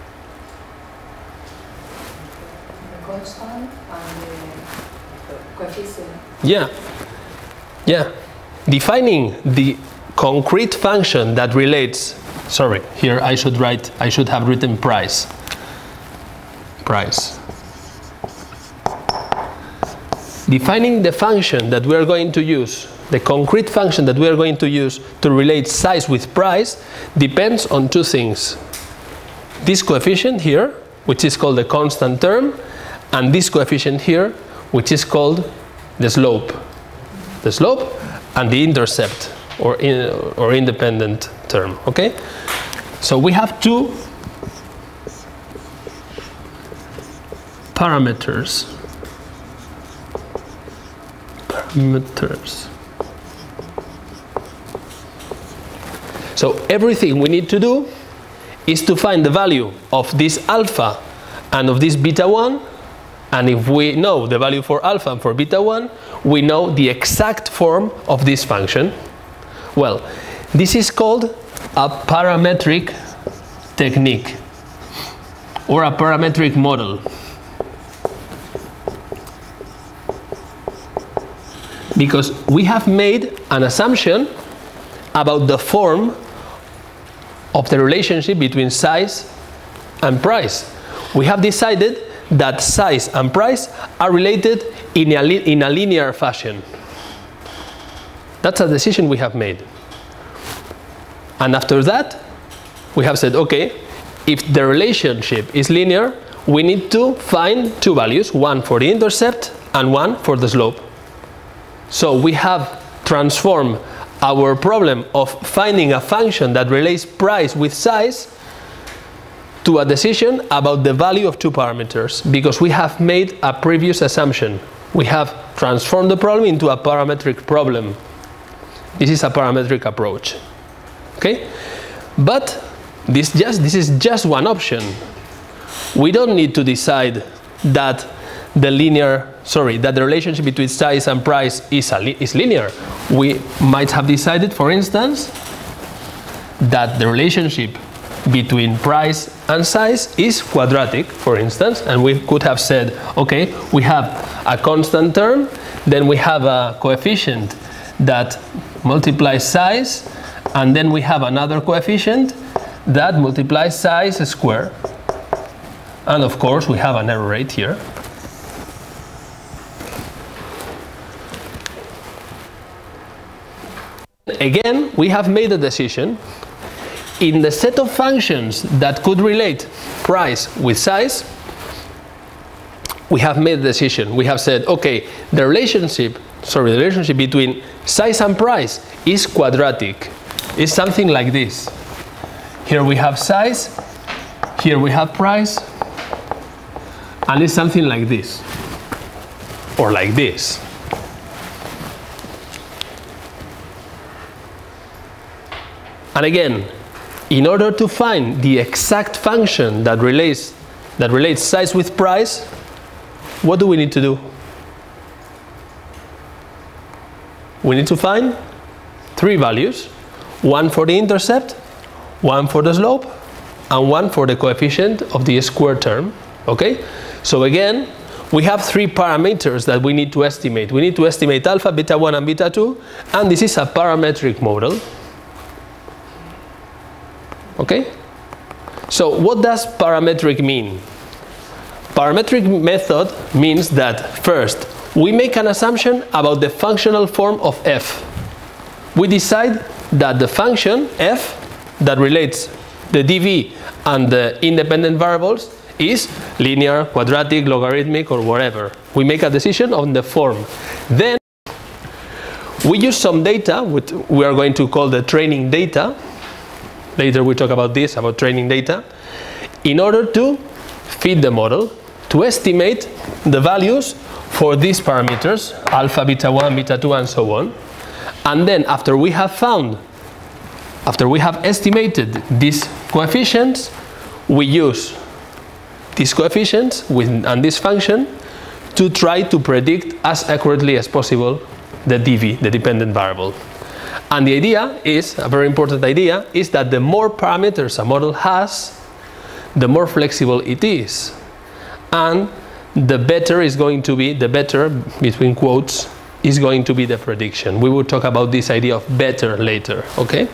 The constant and the coefficient. Yeah. Yeah, defining the concrete function that relates, sorry, here I should write, I should have written price. Price. Defining the function that we are going to use, the concrete function that we are going to use to relate size with price depends on two things. This coefficient here, which is called the constant term, and this coefficient here, which is called the slope. The slope and the intercept or, in, or independent term, okay? So we have two parameters. Parameters. So everything we need to do is to find the value of this alpha and of this beta one. And if we know the value for alpha and for beta one, we know the exact form of this function. Well, this is called a parametric technique or a parametric model. Because we have made an assumption about the form of the relationship between size and price. We have decided that size and price are related in a, li in a linear fashion. That's a decision we have made. And after that, we have said, okay, if the relationship is linear, we need to find two values, one for the intercept and one for the slope. So we have transformed our problem of finding a function that relates price with size to a decision about the value of two parameters, because we have made a previous assumption. We have transformed the problem into a parametric problem. This is a parametric approach. Okay? But this, just, this is just one option. We don't need to decide that the linear, sorry, that the relationship between size and price is, a li is linear. We might have decided, for instance, that the relationship between price and size is quadratic, for instance, and we could have said, okay, we have a constant term, then we have a coefficient that multiplies size, and then we have another coefficient that multiplies size squared. And of course, we have an error rate here. Again, we have made a decision. In the set of functions that could relate price with size, we have made a decision. We have said, okay, the relationship, sorry, the relationship between size and price is quadratic. It's something like this. Here we have size, here we have price, and it's something like this, or like this. And again, in order to find the exact function that relates, that relates size with price, what do we need to do? We need to find three values. One for the intercept, one for the slope, and one for the coefficient of the square term. Okay? So again, we have three parameters that we need to estimate. We need to estimate alpha, beta one, and beta two, and this is a parametric model. Okay? So what does parametric mean? Parametric method means that first, we make an assumption about the functional form of f. We decide that the function f that relates the dv and the independent variables is linear, quadratic, logarithmic, or whatever. We make a decision on the form. Then we use some data, which we are going to call the training data. Later we talk about this, about training data, in order to feed the model, to estimate the values for these parameters, alpha, beta one, beta two, and so on. And then after we have found, after we have estimated these coefficients, we use these coefficients with, and this function to try to predict as accurately as possible the dv, the dependent variable. And the idea is, a very important idea, is that the more parameters a model has, the more flexible it is. And the better is going to be, the better, between quotes, is going to be the prediction. We will talk about this idea of better later, okay?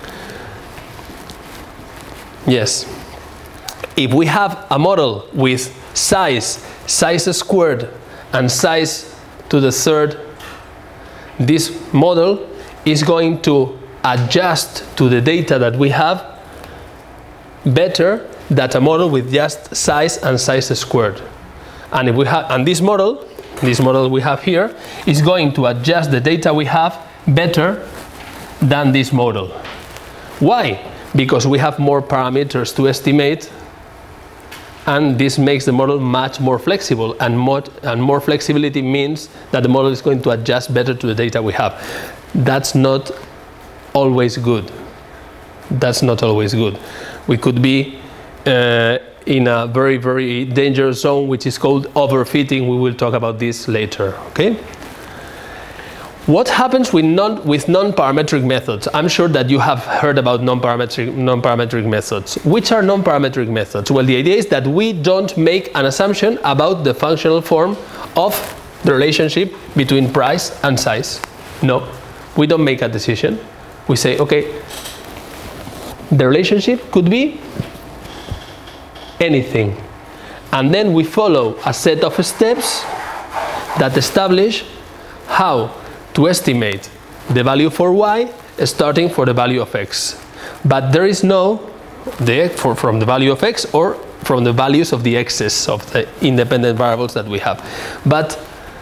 Yes. If we have a model with size, size squared, and size to the third, this model is going to adjust to the data that we have better than a model with just size and size squared. And if we have, and this model, this model we have here, is going to adjust the data we have better than this model. Why? Because we have more parameters to estimate, and this makes the model much more flexible, and more, and more flexibility means that the model is going to adjust better to the data we have. That's not always good. That's not always good. We could be uh, in a very, very dangerous zone, which is called overfitting. We will talk about this later, okay? What happens with non, with non-parametric methods? I'm sure that you have heard about non-parametric, non-parametric methods. Which are non-parametric methods? Well, the idea is that we don't make an assumption about the functional form of the relationship between price and size. No, we don't make a decision. We say, okay, the relationship could be anything. And then we follow a set of steps that establish how to estimate the value for y starting for the value of x. But there is no the for, from the value of x or from the values of the x's of the independent variables that we have. But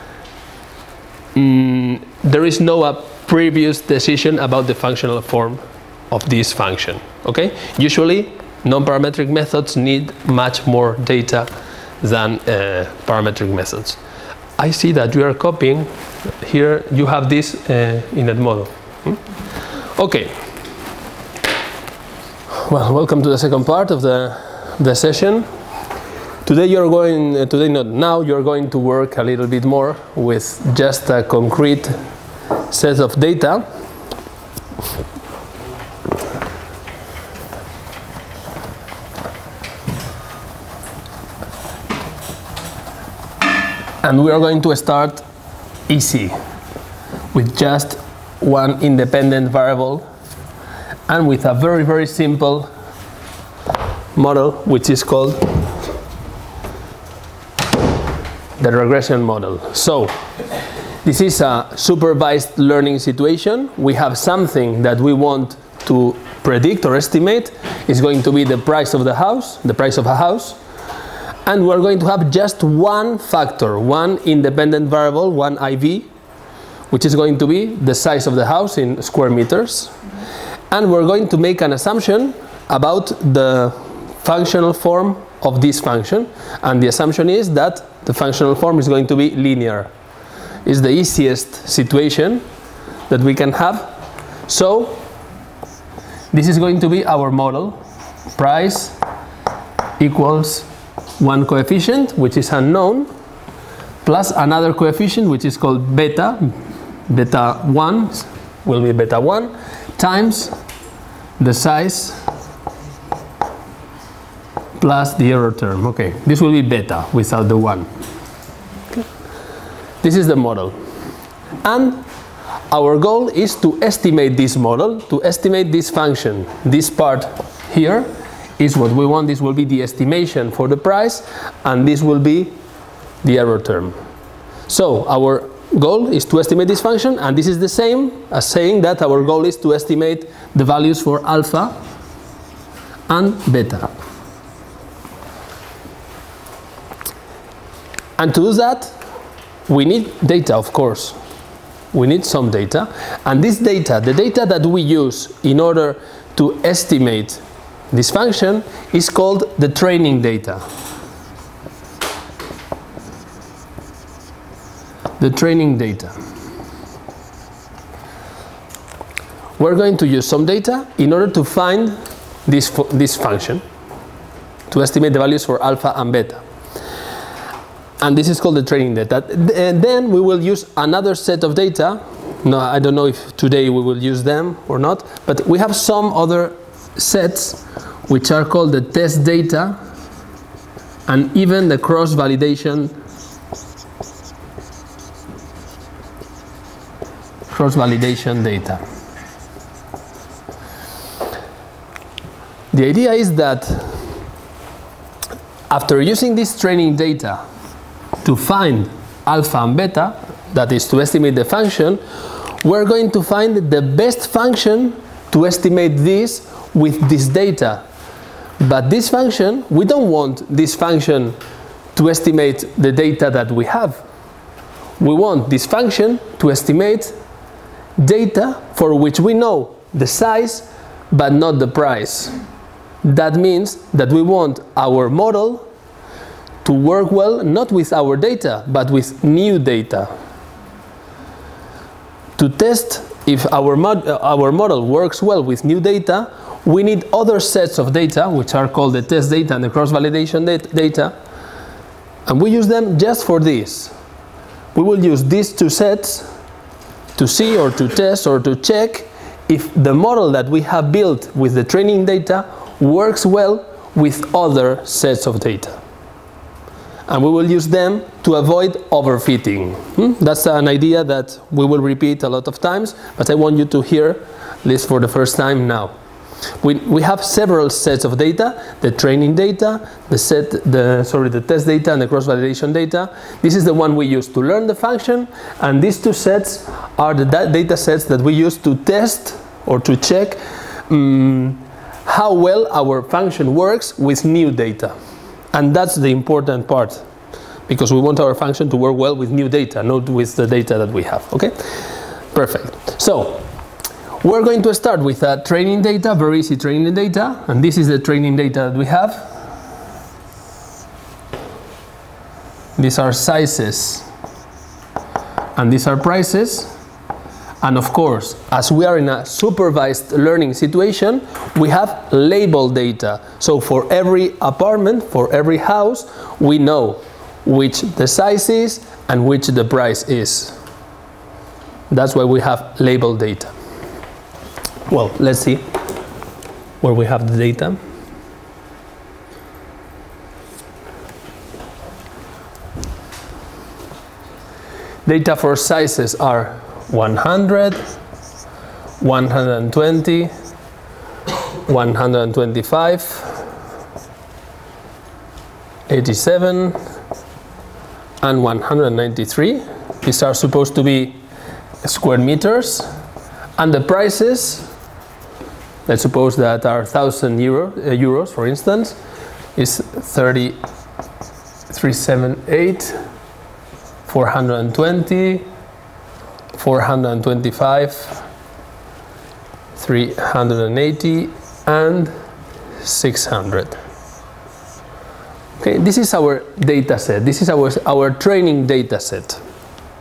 mm, there is no a previous decision about the functional form of this function. Okay? Usually non-parametric methods need much more data than uh, parametric methods. I see that you are copying. Here you have this uh, in Edmodo. Hmm? Okay. Well, welcome to the second part of the, the session. Today you're going, uh, today not now, you're going to work a little bit more with just a concrete set of data. And we are going to start easy with just one independent variable and with a very, very simple model which is called the regression model. So this is a supervised learning situation. We have something that we want to predict or estimate. It's going to be the price of the house, the price of a house. And we're going to have just one factor, one independent variable, one I V, which is going to be the size of the house in square meters. And we're going to make an assumption about the functional form of this function. And the assumption is that the functional form is going to be linear. It's the easiest situation that we can have. So This is going to be our model. Price equals one coefficient, which is unknown, plus another coefficient, which is called beta. Beta one will be beta one, times the size plus the error term. Okay, this will be beta without the one. Okay. This is the model. And our goal is to estimate this model, to estimate this function. This part here is what we want. This will be the estimation for the price, and this will be the error term. So our goal is to estimate this function, and this is the same as saying that our goal is to estimate the values for alpha and beta. And to do that, we need data, of course. We need some data, and this data, the data that we use in order to estimate this function, is called the training data. The training data. We're going to use some data in order to find this, fu this function, to estimate the values for alpha and beta. And this is called the training data. And then we will use another set of data. No, I don't know if today we will use them or not, but we have some other sets which are called the test data and even the cross-validation cross-validation data. The idea is that after using this training data to find alpha and beta, that is to estimate the function, we're going to find the best function to estimate this with this data. But this function, we don't want this function to estimate the data that we have. We want this function to estimate data for which we know the size but not the price. That means that we want our model to work well not with our data but with new data. To test if our, mod uh, our model works well with new data, we need other sets of data which are called the test data and the cross-validation data, and we use them just for this. We will use these two sets to see or to test or to check if the model that we have built with the training data works well with other sets of data. And we will use them to avoid overfitting. Hmm? That's an idea that we will repeat a lot of times, but I want you to hear this for the first time now. We, we have several sets of data: the training data, the set, the sorry, the test data, and the cross-validation data. This is the one we use to learn the function, and these two sets are the data sets that we use to test or to check um, how well our function works with new data. And that's the important part, because we want our function to work well with new data, not with the data that we have. Okay? Perfect. So we're going to start with uh, training data, very easy training data, and this is the training data that we have. These are sizes and these are prices. And of course, as we are in a supervised learning situation, we have label data. So for every apartment, for every house, we know which the size is and which the price is. That's why we have label data. Well, let's see where we have the data. Data for sizes are one hundred, one hundred twenty, one hundred twenty-five, eighty-seven, and one hundred ninety-three. These are supposed to be square meters. And the prices, let's suppose that are one thousand euro, uh, euros, for instance, is thirty, three seventy-eight, four hundred twenty, four hundred twenty-five, three hundred eighty, and six hundred. Okay, this is our data set. This is our, our training data set.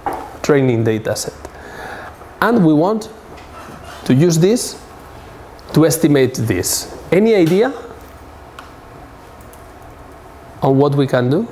Training data set. And we want to use this to to estimate this. Any idea on what we can do?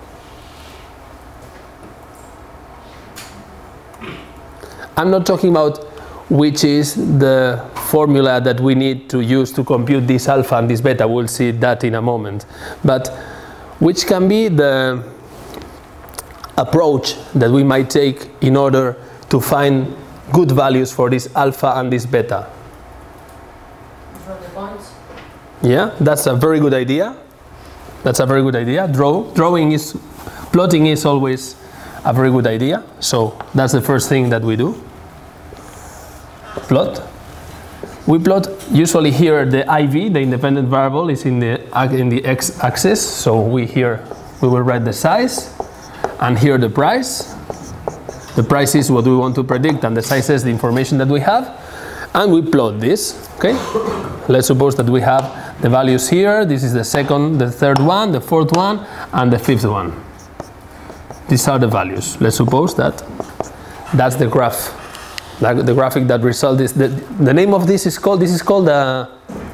I'm not talking about which is the formula that we need to use to compute this alpha and this beta. We'll see that in a moment. But which can be the approach that we might take in order to find good values for this alpha and this beta? Draw the points. Yeah, that's a very good idea. That's a very good idea. Draw, drawing is, plotting is always a very good idea. So that's the first thing that we do. Plot. We plot usually here the I V, the independent variable, is in the in the x-axis. So we here we will write the size, and here the price. The price is what we want to predict, and the size is the information that we have, and we plot this. Okay. Let's suppose that we have the values here. This is the second, the third one, the fourth one, and the fifth one. These are the values. Let's suppose that that's the graph. Like the graphic that result is the the name of this is called this is called a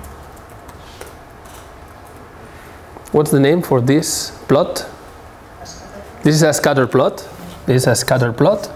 what's the name for this plot? This is a scatter plot. This is a scatter plot.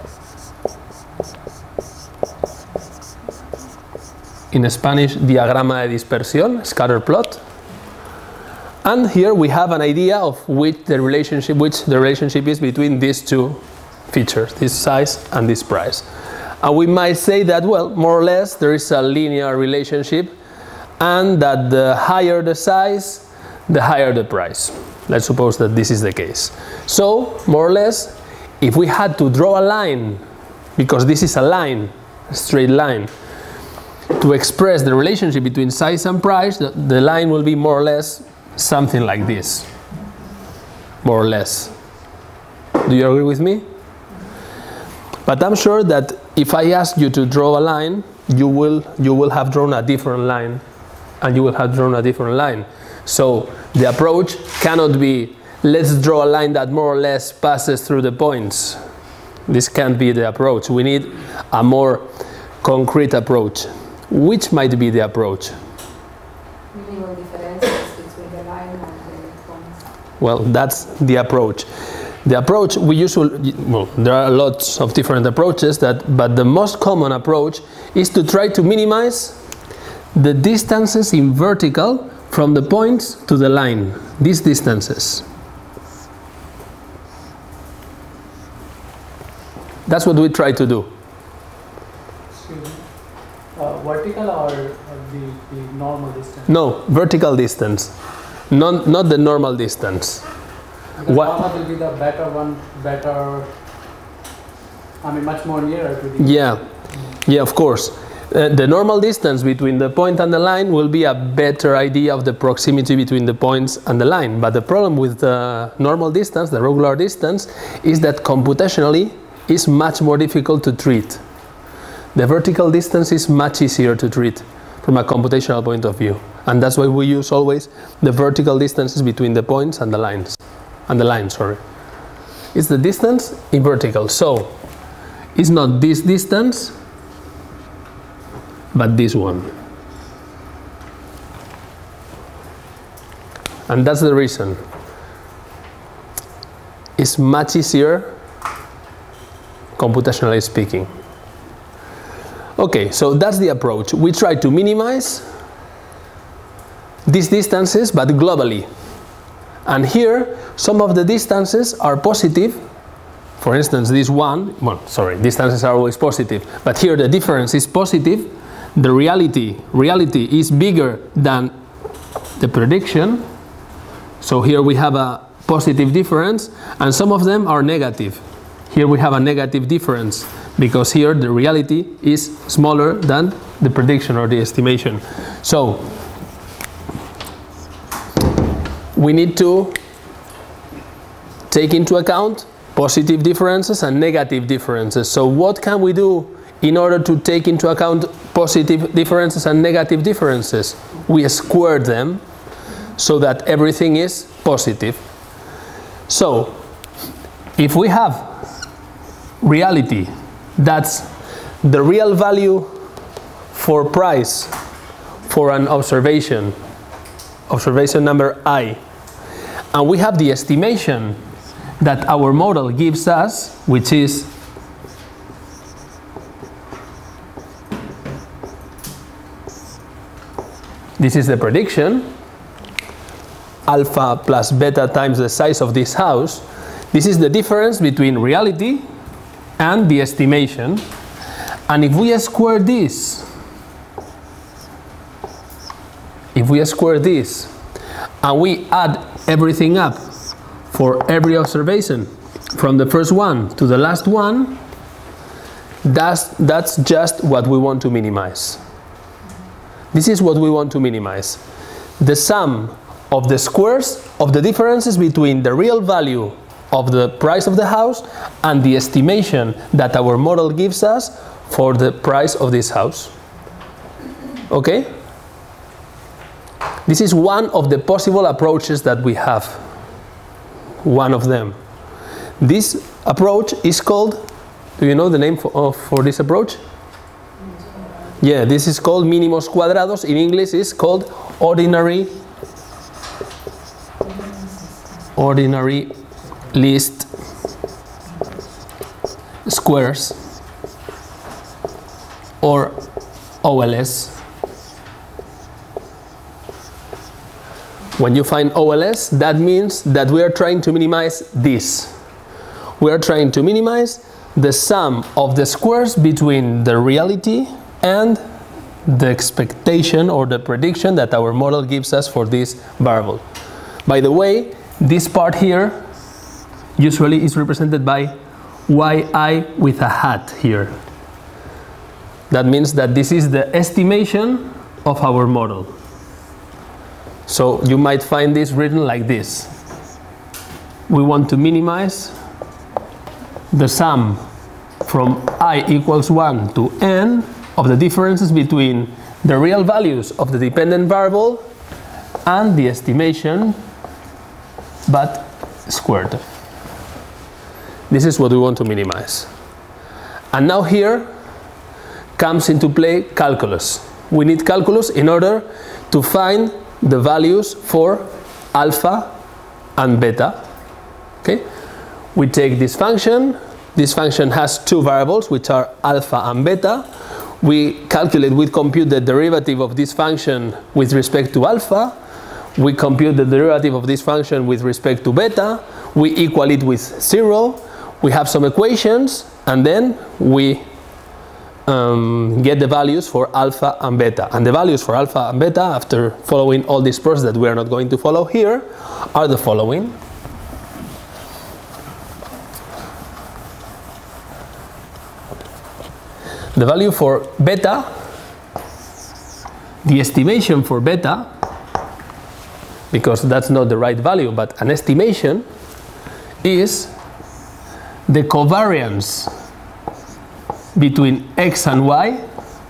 In Spanish, diagrama de dispersión, scatter plot. And here we have an idea of which the relationship which the relationship is between these two features, this size and this price. And we might say that, well, more or less there is a linear relationship, and that the higher the size, the higher the price. Let's suppose that this is the case. So, more or less, if we had to draw a line, because this is a line, a straight line, to express the relationship between size and price, the, the line will be more or less something like this. More or less. Do you agree with me? But I'm sure that if I ask you to draw a line, you will you will have drawn a different line, and you will have drawn a different line. So the approach cannot be, let's draw a line that more or less passes through the points. This can't be the approach. We need a more concrete approach. Which might be the approach? Minimal differences between the line and the points. Well, that's the approach. The approach we usually, well, there are lots of different approaches, that, but the most common approach is to try to minimize the distances in vertical from the points to the line, these distances. That's what we try to do. Excuse me. Uh, vertical or uh, the, the normal distance? No, vertical distance, not, not the normal distance. The What? normal will be the better one, better, I mean much more nearer to the... Yeah, yeah, of course. Uh, the normal distance between the point and the line will be a better idea of the proximity between the points and the line. But the problem with the normal distance, the regular distance, is that computationally is much more difficult to treat. The vertical distance is much easier to treat from a computational point of view. And that's why we use always the vertical distances between the points and the lines. And the line, sorry. It's the distance in vertical. So, it's not this distance, but this one. And that's the reason. It's much easier, computationally speaking. Okay, so that's the approach. We try to minimize these distances, but globally. And here, some of the distances are positive. For instance, this one, well, sorry, distances are always positive, but here the difference is positive. The reality, reality is bigger than the prediction. So here we have a positive difference, and some of them are negative. Here we have a negative difference, because here the reality is smaller than the prediction or the estimation. So, we need to take into account positive differences and negative differences. So what can we do in order to take into account positive differences and negative differences? We square them so that everything is positive. So if we have reality, that's the real value for price for an observation, observation number I, and we have the estimation that our model gives us, which is this is the prediction, alpha plus beta times the size of this house. This is the difference between reality and the estimation. And if we square this, if we square this, and we add everything up for every observation, from the first one to the last one, that's, that's just what we want to minimize. This is what we want to minimize. The sum of the squares of the differences between the real value of the price of the house and the estimation that our model gives us for the price of this house. Okay? This is one of the possible approaches that we have. One of them. This approach is called, do you know the name for, uh, for this approach? Yeah, this is called mínimos cuadrados. In English it's called ordinary ordinary least squares, or O L S. When you find O L S, that means that we are trying to minimize this. We are trying to minimize the sum of the squares between the reality and the expectation or the prediction that our model gives us for this variable. By the way, this part here usually is represented by yi with a hat here. That means that this is the estimation of our model. So you might find this written like this. We want to minimize the sum from I equals one to n of the differences between the real values of the dependent variable and the estimation, but squared. This is what we want to minimize. And now here comes into play calculus. We need calculus in order to find the values for alpha and beta. Okay? We take this function. This function has two variables, which are alpha and beta. We calculate, we compute the derivative of this function with respect to alpha. We compute the derivative of this function with respect to beta. We equal it with zero. We have some equations, and then we um, get the values for alpha and beta. And the values for alpha and beta, after following all this process that we are not going to follow here, are the following. The value for beta, the estimation for beta, because that's not the right value, but an estimation, is the covariance between x and y.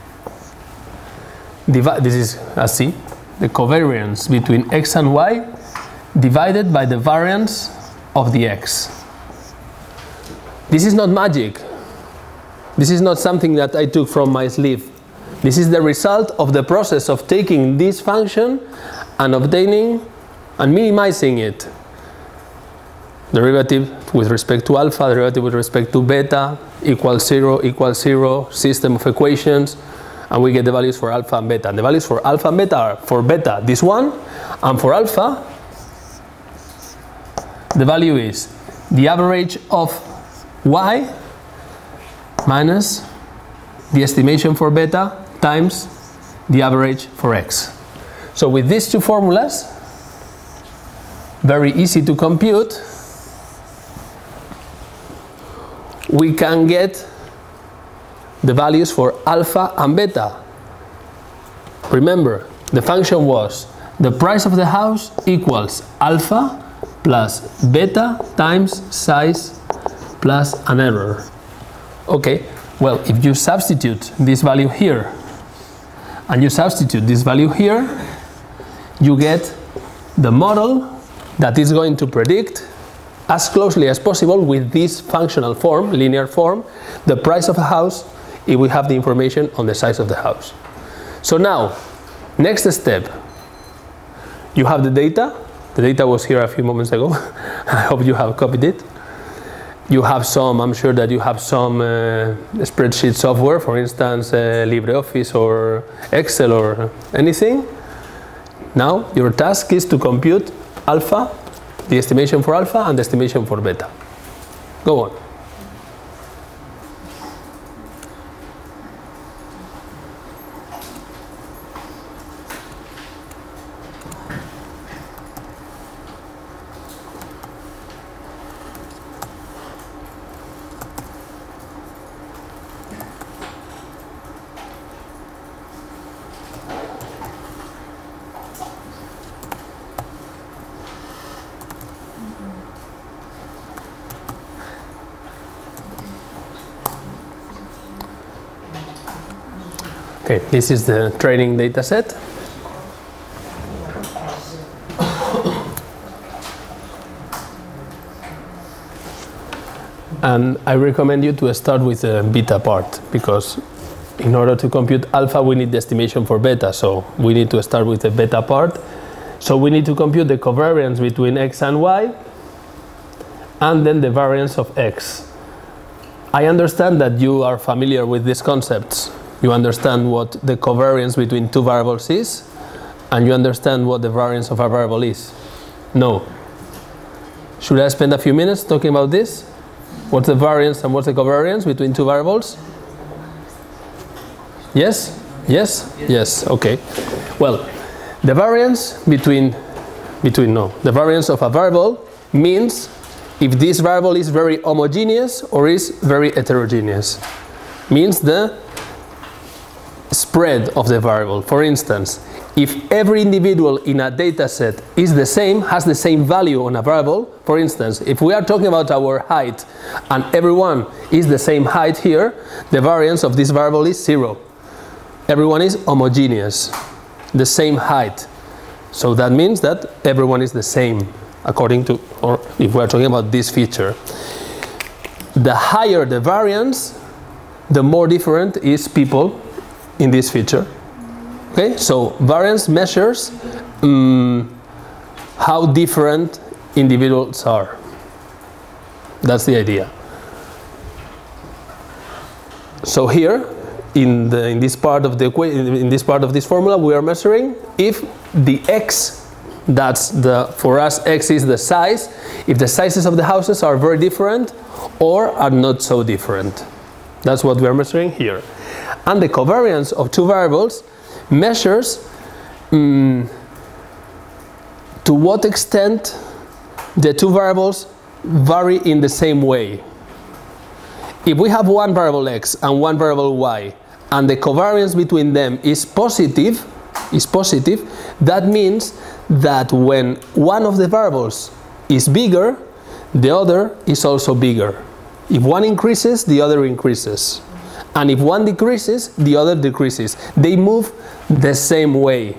This is as C, the covariance between x and y divided by the variance of the x. This is not magic. This is not something that I took from my sleeve. This is the result of the process of taking this function and obtaining and minimizing it. Derivative with respect to alpha, derivative with respect to beta, equals zero, equals zero, system of equations, and we get the values for alpha and beta. And the values for alpha and beta are, for beta, this one, and for alpha, the value is the average of y minus the estimation for beta times the average for x. So with these two formulas, very easy to compute, we can get the values for alpha and beta. Remember, the function was the price of the house equals alpha plus beta times size plus an error. Okay, well, if you substitute this value here and you substitute this value here, you get the model that is going to predict as closely as possible with this functional form, linear form, the price of a house if we have the information on the size of the house. So now, Next step, you have the data. The data was here a few moments ago. I hope you have copied it. You have some, I'm sure that you have some uh, spreadsheet software, for instance, uh, LibreOffice or Excel or anything. Now, your task is to compute alpha, the estimation for alpha and the estimation for beta. Go on. Okay, this is the training data set. And I recommend you to start with the beta part, because in order to compute alpha we need the estimation for beta, so we need to start with the beta part. So we need to compute the covariance between x and y and then the variance of x. I understand that you are familiar with these concepts. You understand what the covariance between two variables is, and you understand what the variance of a variable is. No. Should I spend a few minutes talking about this? What's the variance and what's the covariance between two variables? Yes? Yes? Yes, okay. Well, the variance between, between no, the variance of a variable means if this variable is very homogeneous or is very heterogeneous. Means the spread of the variable. For instance, if every individual in a data set is the same, has the same value on a variable, for instance, if we are talking about our height and everyone is the same height here, the variance of this variable is zero. Everyone is homogeneous, the same height. So that means that everyone is the same according to, or if we are talking about this feature. The higher the variance, the more different is people in this feature. Okay, so variance measures um, how different individuals are. That's the idea. So here, in the in this part of the in this part of this formula, we are measuring if the x, that's the for us x is the size, if the sizes of the houses are very different or are not so different. That's what we are measuring here. And the covariance of two variables measures um, to what extent the two variables vary in the same way. If we have one variable x and one variable y, and the covariance between them is positive, is positive, that means that when one of the variables is bigger, the other is also bigger. If one increases, the other increases. And if one decreases, the other decreases. They move the same way.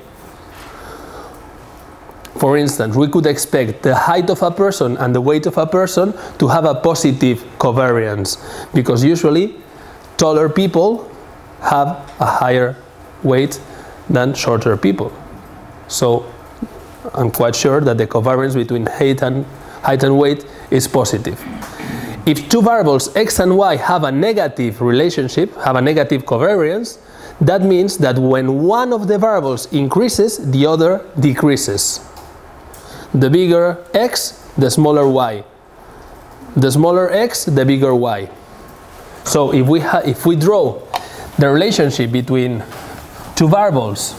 For instance, we could expect the height of a person and the weight of a person to have a positive covariance, because usually taller people have a higher weight than shorter people. So I'm quite sure that the covariance between height and, height and weight is positive. If two variables x and y have a negative relationship, have a negative covariance, that means that when one of the variables increases, the other decreases. The bigger x, the smaller y. The smaller x, the bigger y. So if we, ha if we draw the relationship between two variables,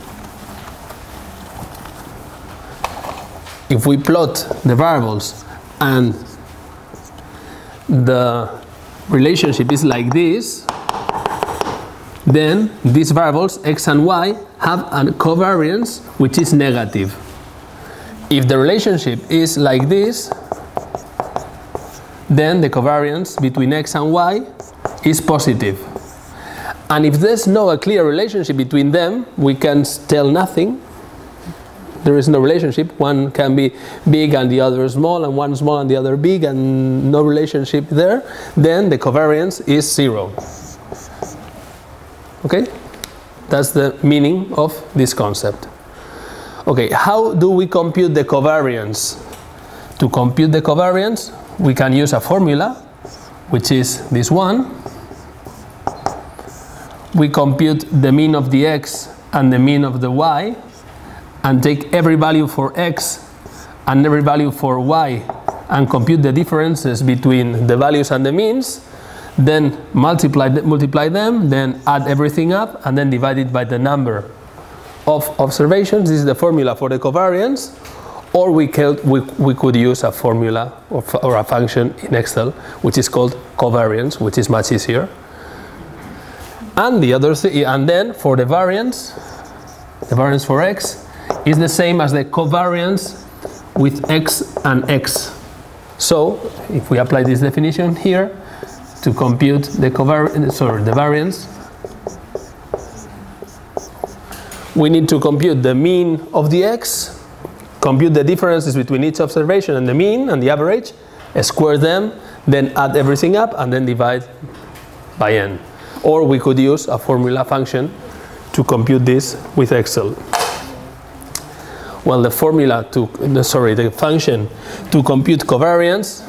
if we plot the variables and the relationship is like this, then these variables x and y have a covariance which is negative. If the relationship is like this, then the covariance between x and y is positive. And if there's no a clear relationship between them, we can tell nothing. There is no relationship. One can be big and the other small, and one small and the other big, and no relationship there. Then the covariance is zero. Okay? That's the meaning of this concept. Okay, how do we compute the covariance? To compute the covariance, we can use a formula, which is this one. We compute the mean of the x and the mean of the y, and take every value for x and every value for y, and compute the differences between the values and the means, then multiply, multiply them, then add everything up, and then divide it by the number of observations. This is the formula for the covariance. Or we could, we, we could use a formula or, or a function in Excel, which is called covariance, which is much easier. And the other thing, and then for the variance, the variance for x is the same as the covariance with x and x. So if we apply this definition here to compute the covariance, sorry, the variance, we need to compute the mean of the x, compute the differences between each observation and the mean and the average, square them, then add everything up, and then divide by n. Or we could use a formula function to compute this with Excel. Well, the formula to, sorry, the function to compute covariance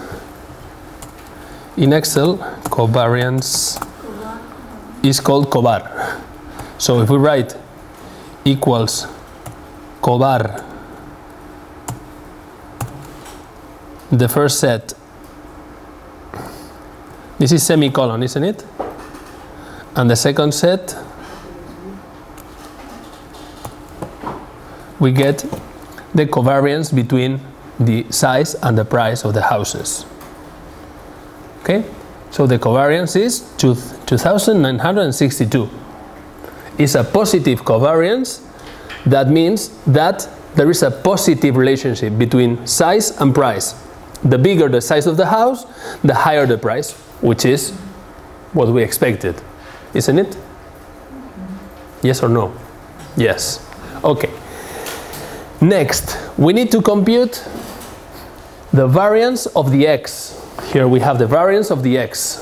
in Excel, covariance is called covar. So if we write equals covar, the first set, this is semicolon, isn't it? And the second set, we get the covariance between the size and the price of the houses. Okay? So the covariance is two thousand nine hundred sixty-two. It's a positive covariance. That means that there is a positive relationship between size and price. The bigger the size of the house, the higher the price, which is what we expected, isn't it? Yes or no? Yes. Okay. Next, we need to compute the variance of the x. Here we have the variance of the x.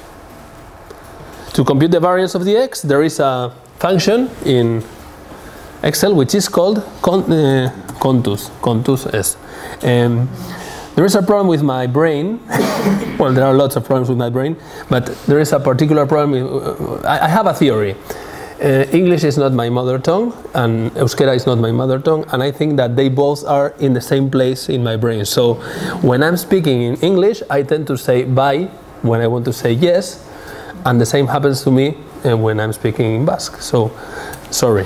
To compute the variance of the x, there is a function in Excel which is called con uh, contus. Contus s. Um, There is a problem with my brain. Well, there are lots of problems with my brain, but there is a particular problem. I, I have a theory. Uh, English is not my mother tongue, and Euskera is not my mother tongue, and I think that they both are in the same place in my brain. So when I'm speaking in English, I tend to say bye when I want to say yes, and the same happens to me uh, when I'm speaking in Basque. So, sorry.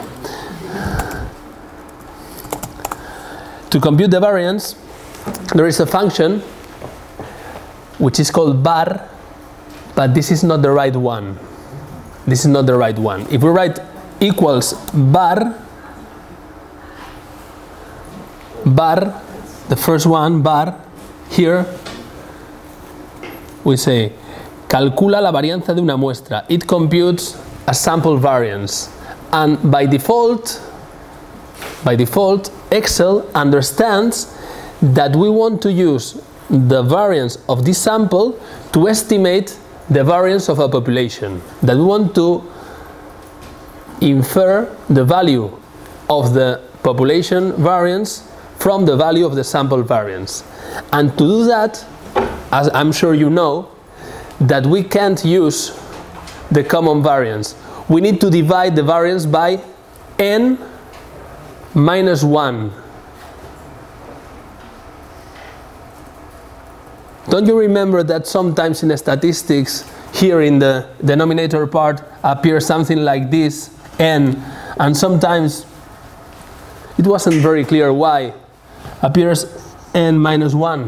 To compute the variance, there is a function which is called bar, but this is not the right one. This is not the right one. If we write equals bar, bar, the first one, bar, here we say calcula la varianza de una muestra. It computes a sample variance, and by default, by default, Excel understands that we want to use the variance of this sample to estimate the variance of a population, that we want to infer the value of the population variance from the value of the sample variance. And to do that, as I'm sure you know, that we can't use the common variance. We need to divide the variance by n minus one. Don't you remember that sometimes in the statistics, here in the denominator part, appears something like this, n, and sometimes it wasn't very clear why, appears n minus one?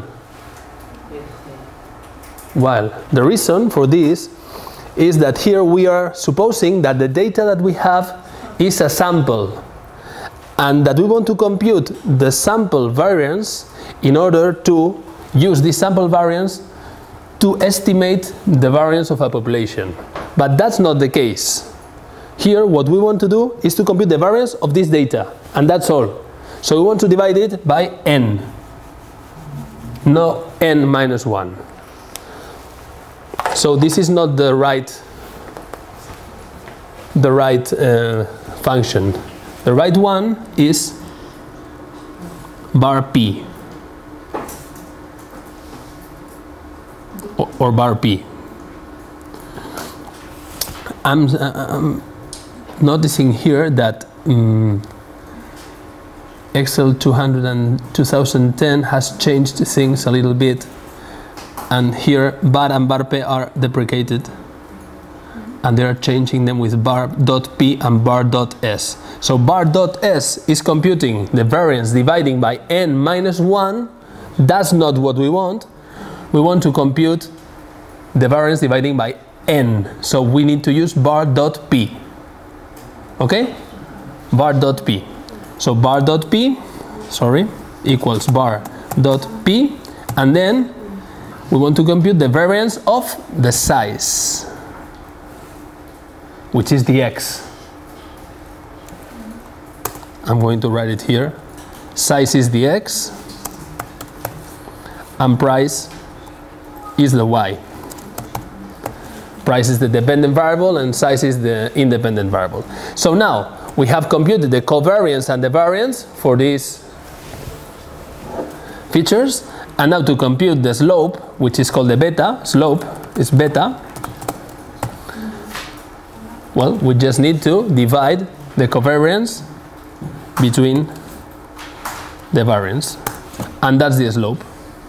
Well, the reason for this is that here we are supposing that the data that we have is a sample, and that we want to compute the sample variance in order to use this sample variance to estimate the variance of a population. But that's not the case. Here what we want to do is to compute the variance of this data, and that's all. So we want to divide it by n, no n minus one. So this is not the right the right uh, function. The right one is bar p or, or bar p. I'm, I'm noticing here that um, Excel two hundred and two thousand ten has changed things a little bit, and here bar and bar p are deprecated, and they are changing them with bar.p and bar.s. So bar.s is computing the variance dividing by n minus one. That's not what we want. We want to compute the variance dividing by n. So we need to use bar.p. Okay? Bar.p. So bar.p, sorry, equals bar.p, and then we want to compute the variance of the size, which is the x. I'm going to write it here. Size is the x, and price is the y. Price is the dependent variable, and size is the independent variable. So now we have computed the covariance and the variance for these features, and now to compute the slope, which is called the beta, slope is beta, well, we just need to divide the covariance between the variance, and that's the slope.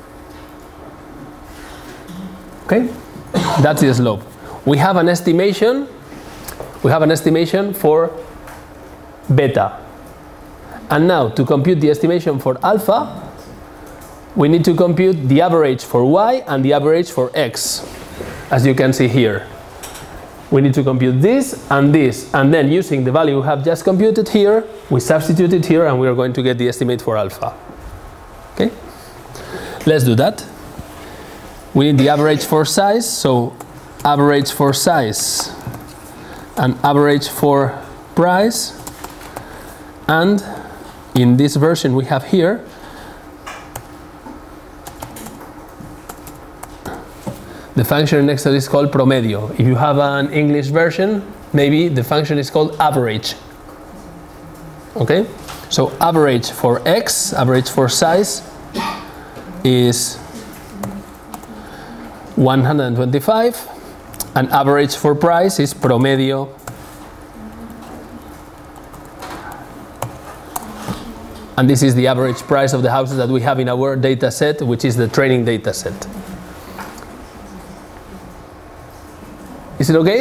Okay, that's the slope. We have an estimation. We have an estimation for beta, and now to compute the estimation for alpha, we need to compute the average for y and the average for x, as you can see here. We need to compute this and this, and then using the value we have just computed here, we substitute it here, and we are going to get the estimate for alpha. Okay, let's do that. We need the average for size, so average for size and average for price, and in this version we have here the function in Excel is called promedio. If you have an English version, maybe the function is called average. Okay, so average for x, average for size is one hundred twenty-five, and average for price is promedio and this is the average price of the houses that we have in our data set, which is the training data set. Is it okay?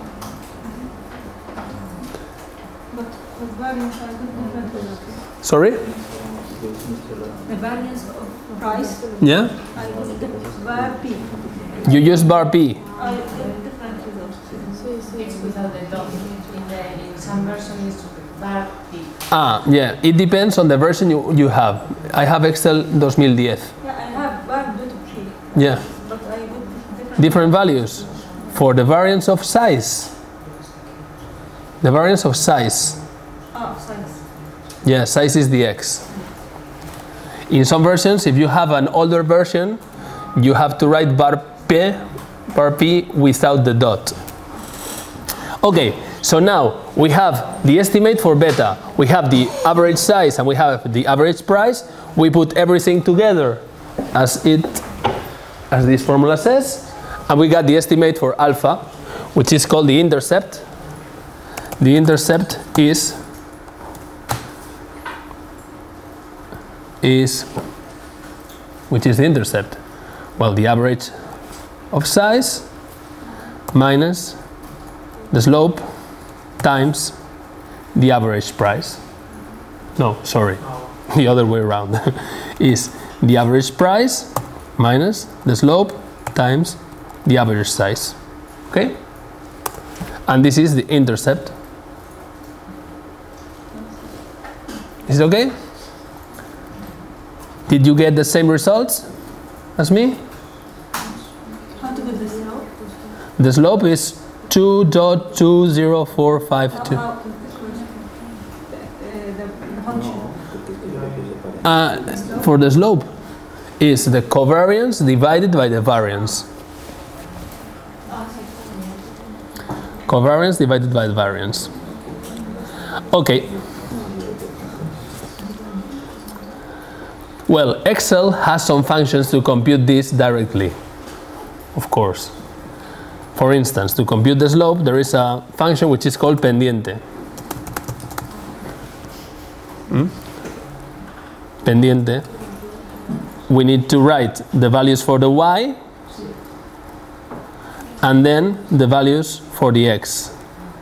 But the variance I don't comprehend. Sorry? The variance of price, Yeah? I use the bar P. You use bar P. I get different results. It's without the dot. In, the, in some version it's bar P. Ah, yeah. It depends on the version you, you have. I have Excel two thousand ten. Yeah, I have bar dot P. Yeah. But I got different. Different values. For the variance of size. The variance of size. Ah, size. Yeah, size is the x. In some versions, if you have an older version, you have to write bar p, bar p without the dot. Okay, so now we have the estimate for beta, we have the average size, and we have the average price. We put everything together as it, as this formula says, and we got the estimate for alpha, which is called the intercept. The intercept is is which is the intercept? Well, the average of size minus the slope times the average price. No, sorry, the other way around. Is the average price minus the slope times the average size. Okay? And this is the intercept. Is it okay? Did you get the same results as me? How to get the slope? The slope is two point two zero four five two. How, how, the, the, the function. Uh, for the slope is the covariance divided by the variance. Covariance divided by the variance. Okay. Well, Excel has some functions to compute this directly, of course. For instance, to compute the slope, there is a function which is called pendiente. Hmm? Pendiente. We need to write the values for the y and then the values for the x.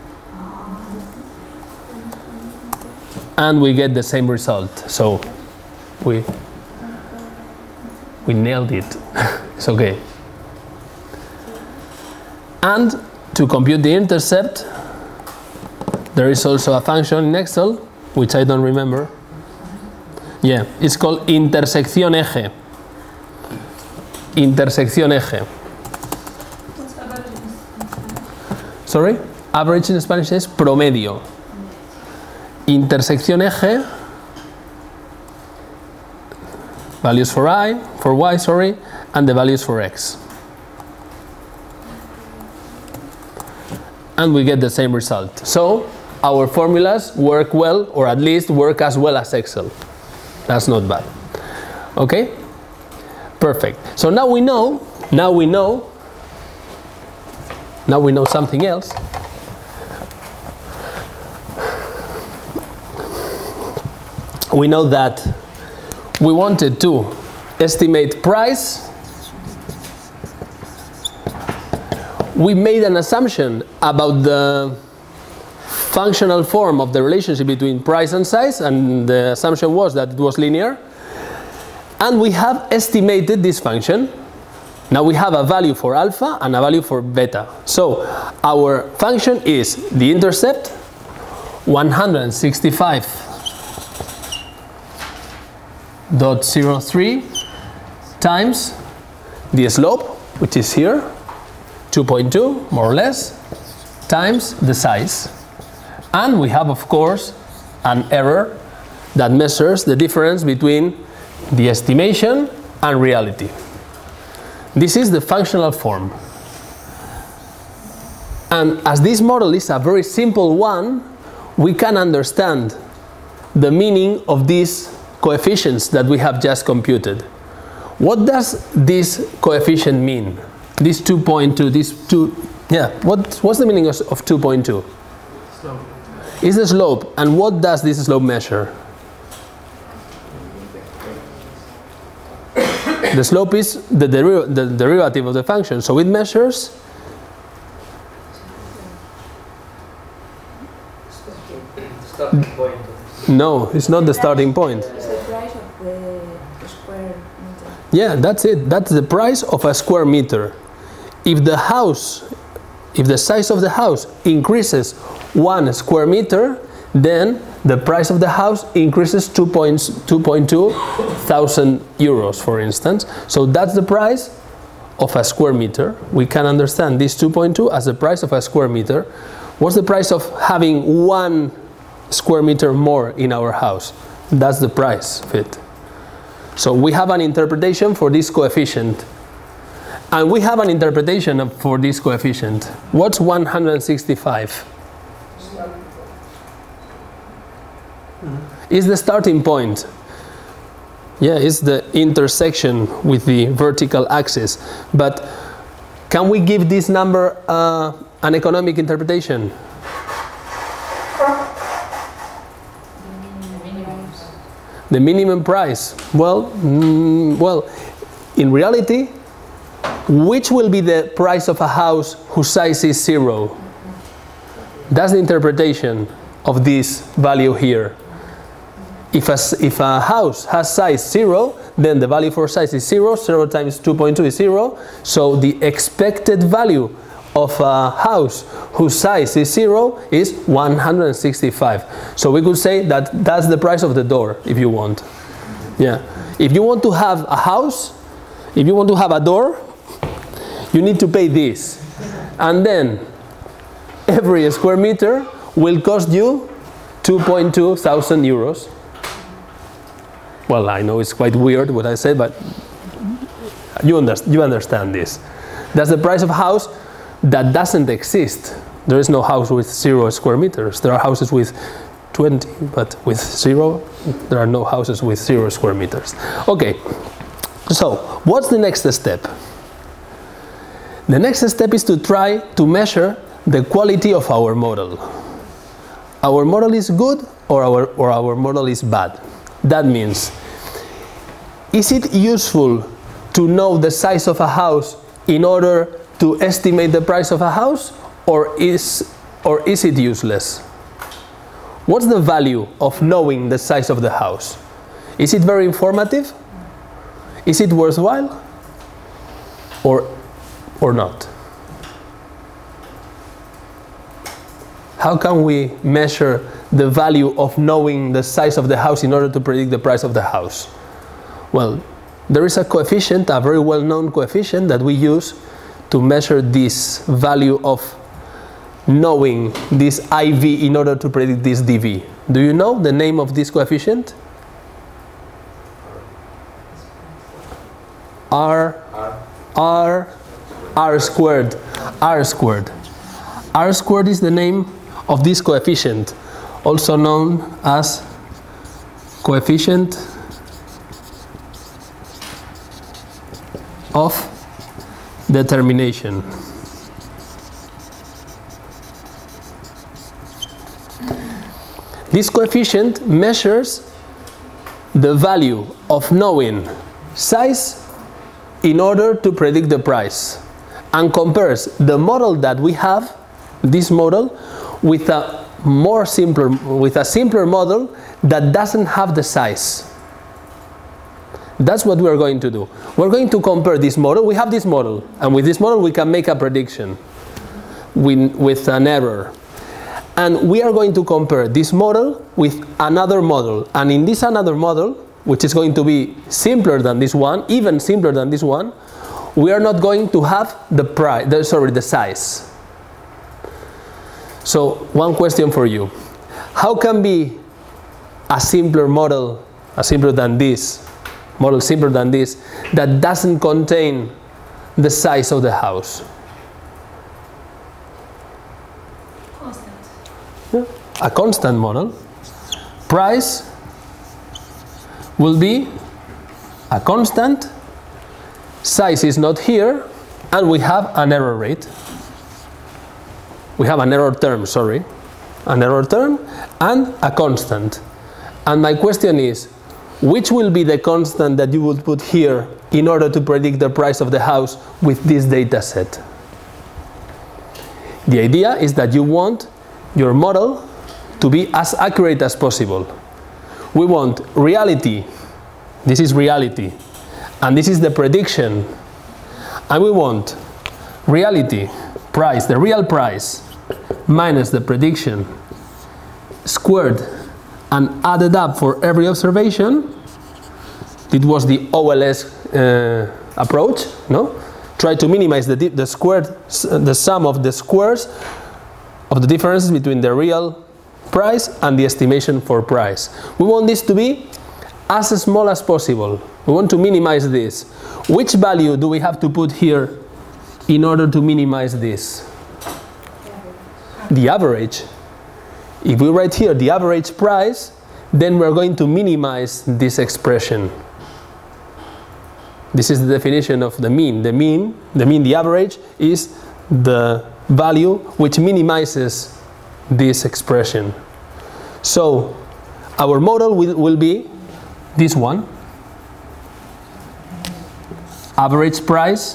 And we get the same result. So we we nailed it. It's okay. And to compute the intercept, there is also a function in Excel, which I don't remember. Yeah, it's called intersección eje. Intersección eje. What's average in Spanish? Sorry? Average in Spanish is promedio. Intersección eje, values for I, for y, sorry, and the values for x. And we get the same result. So our formulas work well, or at least work as well as Excel. That's not bad. Okay? Perfect. So now we know, now we know, now we know something else. We know that we wanted to estimate price. We made an assumption about the functional form of the relationship between price and size, and the assumption was that it was linear. And we have estimated this function. Now we have a value for alpha and a value for beta. So our function is the intercept, one hundred sixty-five point zero three times the slope, which is here, two point two more or less, times the size. And we have, of course, an error that measures the difference between the estimation and reality. This is the functional form. And as this model is a very simple one, we can understand the meaning of these coefficients that we have just computed. What does this coefficient mean? This two point two, this two, yeah, what, what's the meaning of, of two point two? Slope. Is the slope, and what does this slope measure? The slope is the, deri the derivative of the function, so it measures Starting point. no, it's not the starting point. It's the price of the square meter. Yeah, that's it. That's the price of a square meter. If the house, if the size of the house increases one square meter, then the price of the house increases two point two thousand euros, for instance. So that's the price of a square meter. We can understand this two point two as the price of a square meter. What's the price of having one square meter more in our house? That's the price of it. So we have an interpretation for this coefficient. And we have an interpretation of, for this coefficient. What's one hundred sixty-five? Is the starting point. Yeah, it's the intersection with the vertical axis. But can we give this number uh, an economic interpretation? The minimum price. Well, mm, well, in reality, which will be the price of a house whose size is zero? That's the interpretation of this value here. If a, if a house has size zero, then the value for size is zero. zero times two point two is zero. So the expected value of a house whose size is zero is one hundred sixty-five. So we could say that that's the price of the door, if you want. Yeah. If you want to have a house, if you want to have a door, you need to pay this. And then every square meter will cost you two point two thousand euros. Well, I know it's quite weird what I said, but you, under, you understand this. That's the price of a house that doesn't exist. There is no house with zero square meters. There are houses with twenty, but with zero, there are no houses with zero square meters. Okay, so what's the next step? The next step is to try to measure the quality of our model. Our model is good or our, or our model is bad. That means, is it useful to know the size of a house in order to estimate the price of a house, or is, or is it useless? What's the value of knowing the size of the house? Is it very informative? Is it worthwhile? Or, or not? How can we measure the value of knowing the size of the house in order to predict the price of the house? Well, there is a coefficient, a very well-known coefficient that we use to measure this value of knowing this I V in order to predict this D V. Do you know the name of this coefficient? R, R, R squared, R squared. R squared is the name of this coefficient, also known as coefficient of determination. This coefficient measures the value of knowing size in order to predict the price, and compares the model that we have, this model, with a more simpler, with a simpler model that doesn't have the size. That's what we are going to do. We're going to compare this model. We have this model, and with this model we can make a prediction with, with an error. And we are going to compare this model with another model. And in this another model, which is going to be simpler than this one, even simpler than this one, we are not going to have the price, the, sorry, the size. So one question for you: how can be a simpler model, a simpler than this, model simpler than this, that doesn't contain the size of the house? Constant. Yeah. A constant model. Price will be a constant, size is not here, and we have an error rate. We have an error term, sorry, an error term and a constant. And my question is, which will be the constant that you would put here in order to predict the price of the house with this data set? The idea is that you want your model to be as accurate as possible. We want reality, this is reality, and this is the prediction. And we want reality, price, the real price, minus the prediction, squared and added up for every observation. It was the O L S uh, approach, no? Try to minimize the, the squared, the sum of the squares of the differences between the real price and the estimation for price. We want this to be as small as possible. We want to minimize this. Which value do we have to put here in order to minimize this? The average. If we write here the average price, then we're going to minimize this expression. This is the definition of the mean. The mean, the mean, the average is the value which minimizes this expression. So our model will, will be this one. Average price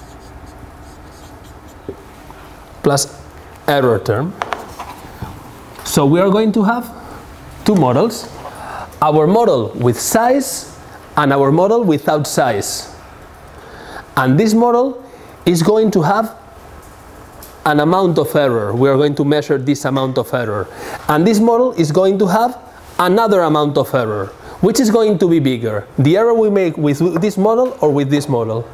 plus error term. So we are going to have two models. Our model with size and our model without size. And this model is going to have an amount of error. We are going to measure this amount of error. And this model is going to have another amount of error. Which is going to be bigger? The error we make with this model or with this model?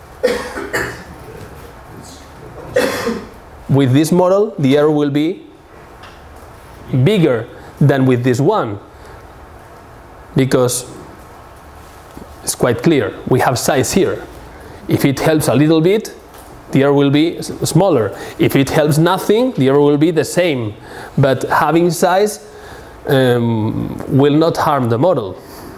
With this model, the error will be bigger than with this one. Because it's quite clear. We have size here. If it helps a little bit, the error will be smaller. If it helps nothing, the error will be the same. But having size um, will not harm the model.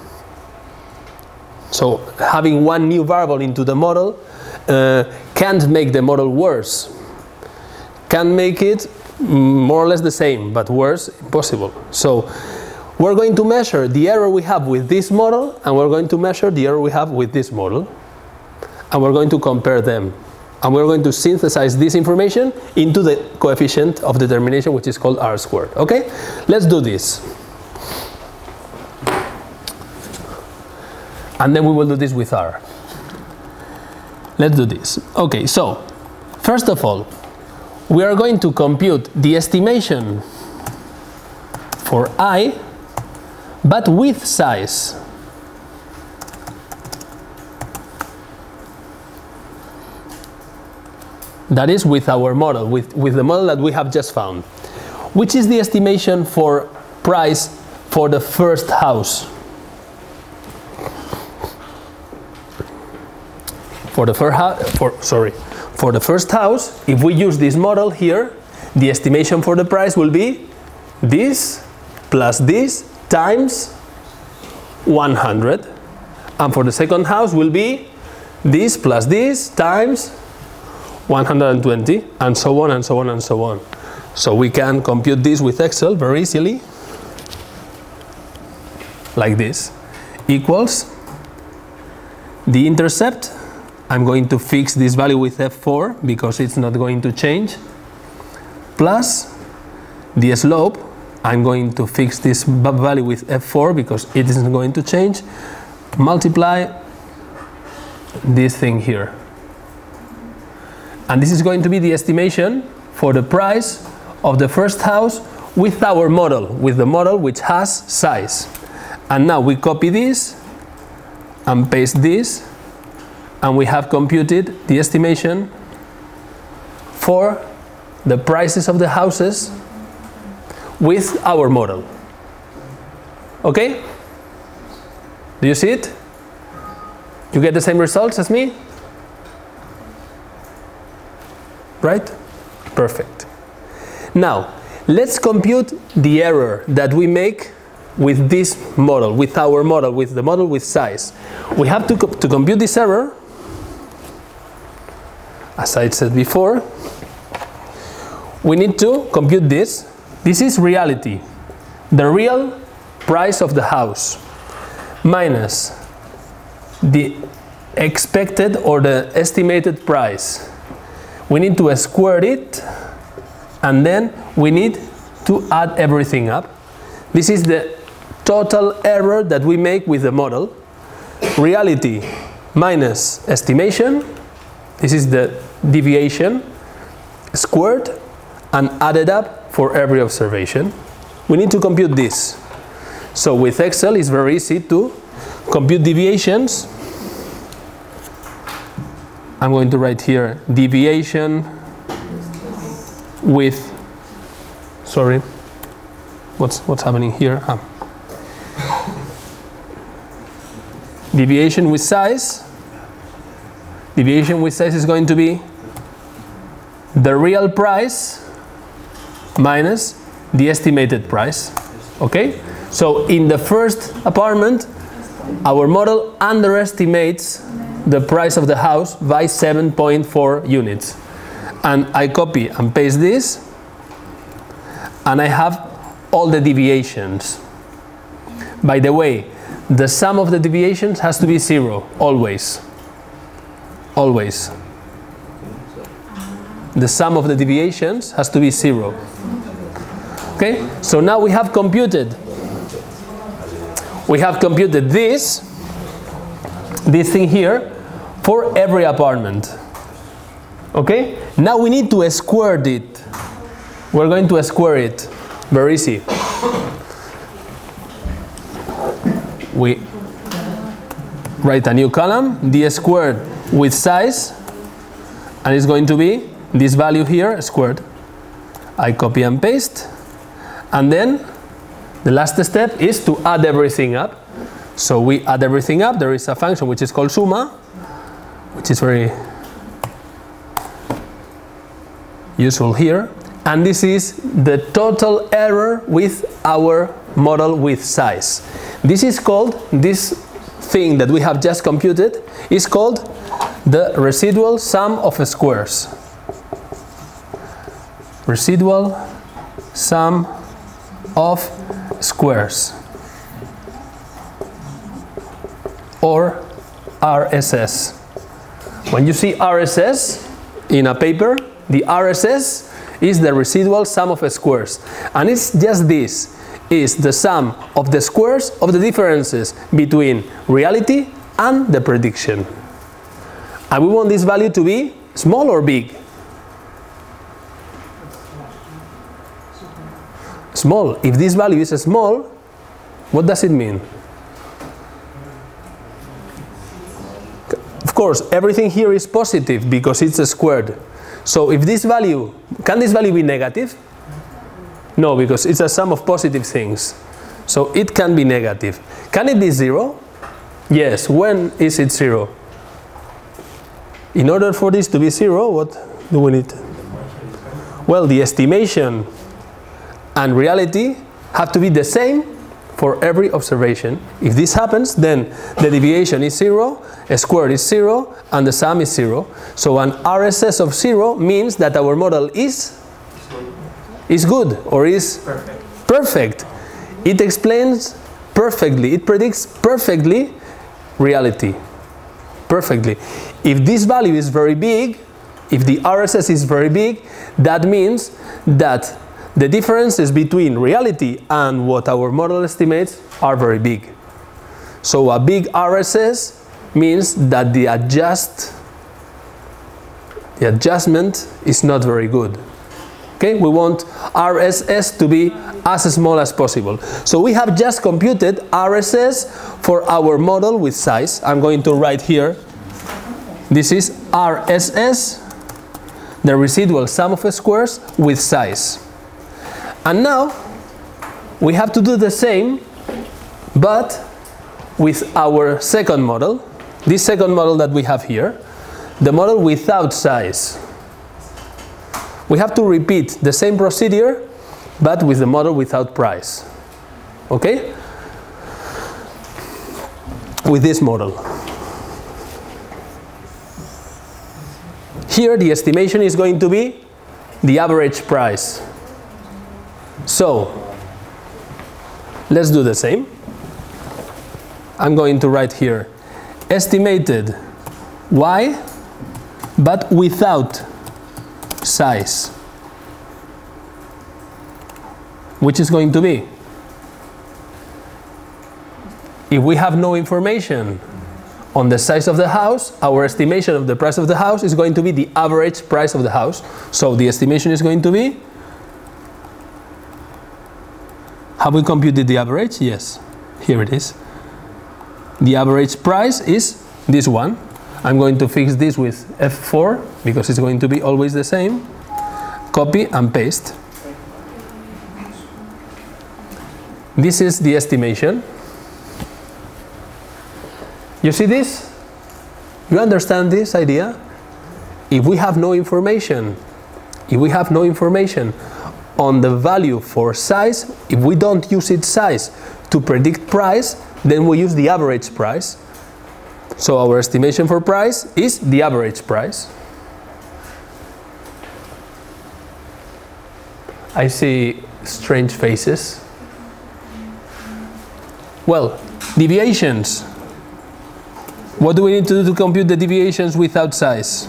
So having one new variable into the model uh, can't make the model worse. Can make it more or less the same, but worse, impossible. So we're going to measure the error we have with this model, and we're going to measure the error we have with this model, and we're going to compare them. And we're going to synthesize this information into the coefficient of determination, which is called R squared. Okay? Let's do this. And then we will do this with R. Let's do this. Okay, so first of all, we are going to compute the estimation for I, but with size. That is with our model, with, with the model that we have just found. Which is the estimation for price for the first house? For the first house, for, sorry, for the first house, if we use this model here, the estimation for the price will be this plus this times one hundred. And for the second house will be this plus this times one hundred twenty, and so on and so on and so on. So we can compute this with Excel very easily, like this, equals the intercept. I'm going to fix this value with F four because it's not going to change, plus the slope. I'm going to fix this value with F four because it isn't going to change, multiply this thing here. And this is going to be the estimation for the price of the first house with our model, with the model which has size. And now we copy this and paste this, and we have computed the estimation for the prices of the houses with our model. Okay? Do you see it? You get the same results as me? Right? Perfect. Now, let's compute the error that we make with this model, with our model, with the model with size. We have to, co to compute this error, as I said before, we need to compute this. This is reality, the real price of the house, minus the expected or the estimated price. We need to square it, and then we need to add everything up. This is the total error that we make with the model. Reality minus estimation. This is the deviation squared and added up for every observation. We need to compute this. So with Excel it's very easy to compute deviations. I'm going to write here deviation with, sorry, what's, what's happening here? Ah. Deviation with size. Deviation with size is going to be the real price minus the estimated price. Okay? So in the first apartment, our model underestimates the price of the house by seven point four units. And I copy and paste this, and I have all the deviations. By the way, the sum of the deviations has to be zero, always. Always. The sum of the deviations has to be zero. Okay? So now we have computed. We have computed this, this thing here, for every apartment. Okay? Now we need to square it. We're going to square it. Very easy. We write a new column, d squared with size, and it's going to be this value here squared. I copy and paste, and then the last step is to add everything up. So we add everything up. There is a function which is called summa, which is very useful here. and this is the total error with our model with size. This is called, this thing that we have just computed is called the residual sum of squares. Residual sum of squares, or R S S. When you see R S S in a paper, the R S S is the residual sum of squares, and it's just this, is the sum of the squares of the differences between reality and the prediction. And we want this value to be small or big? Small. If this value is small, what does it mean? Of course, everything here is positive because it's a squared. So if this value, can this value be negative? No, because it's a sum of positive things. So it can be negative. Can it be zero? Yes. When is it zero? In order for this to be zero, what do we need? Well, the estimation and reality have to be the same for every observation. If this happens, then the deviation is zero, a square is zero, and the sum is zero. So an R S S of zero means that our model is is good, or is perfect. perfect. It explains perfectly, it predicts perfectly reality. Perfectly. If this value is very big, if the R S S is very big, that means that the differences between reality and what our model estimates are very big. So a big R S S means that the adjust the adjustment is not very good. Okay, we want R S S to be as small as possible. So we have just computed R S S for our model with size. I'm going to write here, this is R S S, the residual sum of squares with size. And now we have to do the same, but with our second model, this second model that we have here, the model without size. We have to repeat the same procedure, but with the model without price. Okay? With this model. Here the estimation is going to be the average price. So, let's do the same. I'm going to write here estimated Y, but without size. Which is going to be? If we have no information on the size of the house, our estimation of the price of the house is going to be the average price of the house. So the estimation is going to be, have we computed the average? Yes, here it is. The average price is this one. I'm going to fix this with F four because it's going to be always the same. Copy and paste. This is the estimation. You see this? You understand this idea? If we have no information, if we have no information on the value for size, if we don't use its size to predict price, then we use the average price. So our estimation for price is the average price. I see strange faces. Well, deviations. What do we need to do to compute the deviations without size?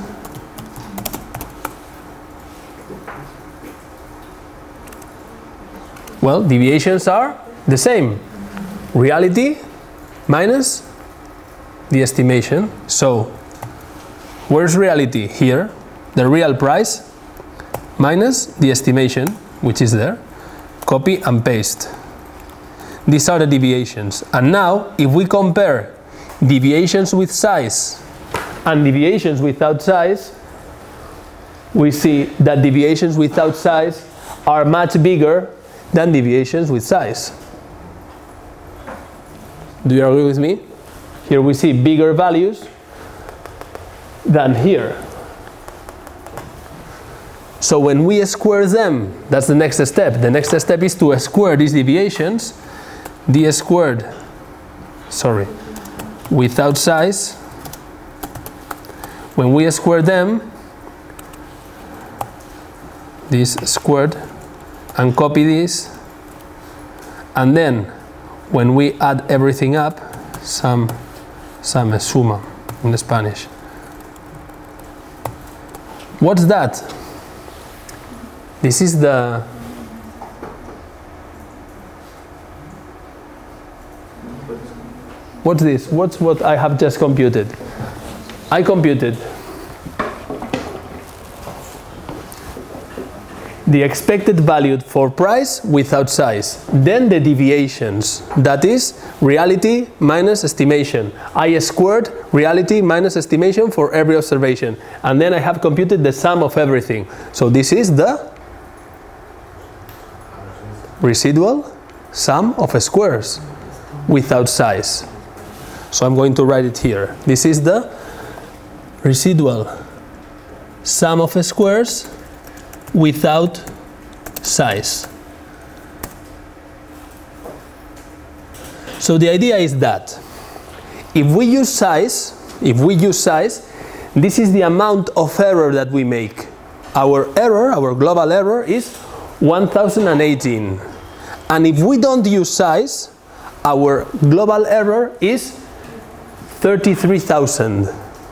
Well, deviations are the same. Reality minus the estimation. So, where's reality? Here. The real price minus the estimation, which is there. Copy and paste. These are the deviations. And now, if we compare deviations with size and deviations without size, we see that deviations without size are much bigger than deviations with size. Do you agree with me? Here we see bigger values than here. So So when we square them, that's the next step. The next step is to square these deviations, d squared, sorry, without size. When we square them, this squared, and copy this, and then when we add everything up, sum, sum suma in Spanish. What's that? This is the what's this? What's what I have just computed? I computed the expected value for price without size, then the deviations, that is reality minus estimation. I squared reality minus estimation for every observation, and then I have computed the sum of everything. So this is the residual sum of squares without size. So I'm going to write it here. This is the residual sum of squares without size. So the idea is that if we use size, if we use size, this is the amount of error that we make. Our error, our global error is one thousand eighteen. And if we don't use size, our global error is thirty-three thousand.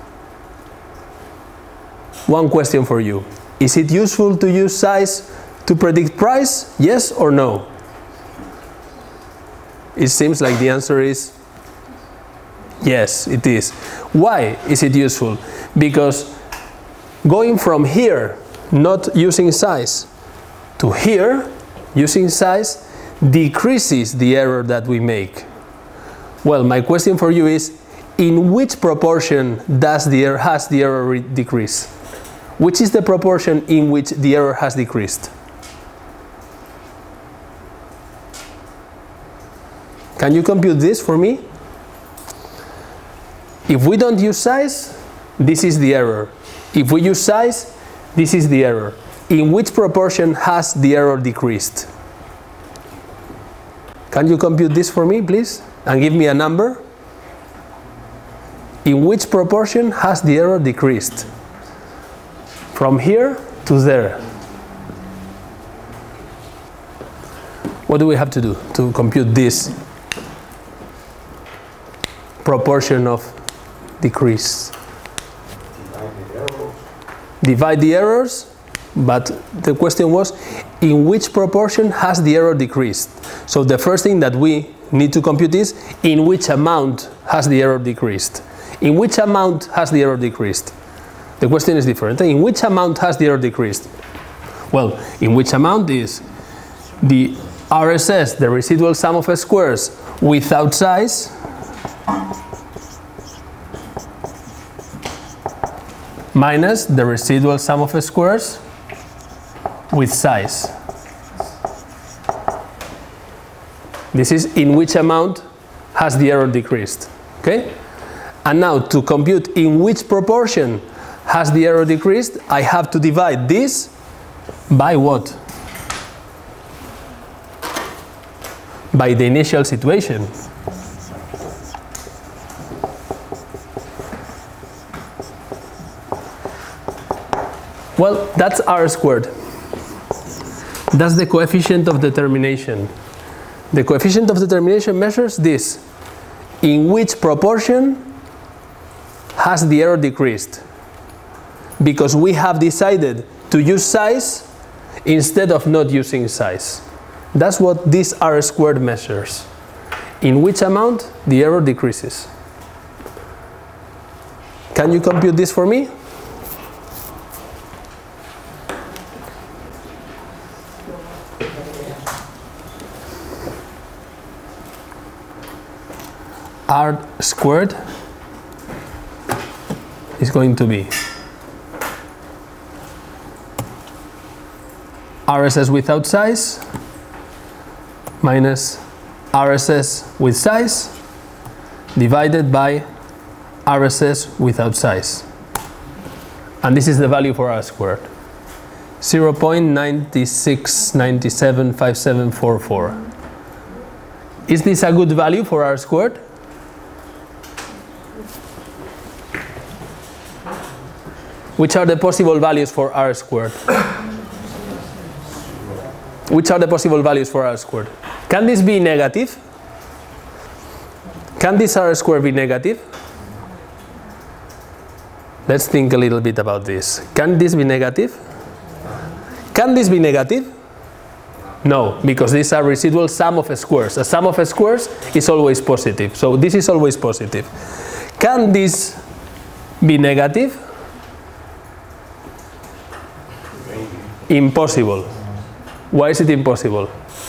One question for you. Is it useful to use size to predict price? Yes or no? It seems like the answer is yes, it is. Why is it useful? Because going from here, not using size, to here, using size, decreases the error that we make. Well, my question for you is, in which proportion does the error, has the error decreased? Which is the proportion in which the error has decreased? Can you compute this for me? If we don't use size, this is the error. If we use size, this is the error. In which proportion has the error decreased? Can you compute this for me, please? And give me a number. In which proportion has the error decreased? From here to there. What do we have to do to compute this proportion of decrease? Divide the errors, but the question was, in which proportion has the error decreased? So the first thing that we need to compute is, in which amount has the error decreased? In which amount has the error decreased? The question is different. In which amount has the error decreased? Well, in which amount is the R S S, the residual sum of squares without size, minus the residual sum of squares with size. This is in which amount has the error decreased. Okay? And now to compute in which proportion has the error decreased, I have to divide this by what? By the initial situation. Well, that's R squared. That's the coefficient of determination. The coefficient of determination measures this. In which proportion has the error decreased? Because we have decided to use size instead of not using size. That's what this R squared measures. In which amount the error decreases. Can you compute this for me? R squared is going to be R S S without size minus R S S with size divided by R S S without size. And this is the value for R squared. zero point nine six nine seven five seven four four. Is this a good value for R squared? Which are the possible values for R squared? Which are the possible values for R squared? Can this be negative? Can this R squared be negative? Let's think a little bit about this. Can this be negative? Can this be negative? No, because these are residual sum of squares. A sum of squares is always positive. So this is always positive. Can this be negative? Impossible. Why is it impossible?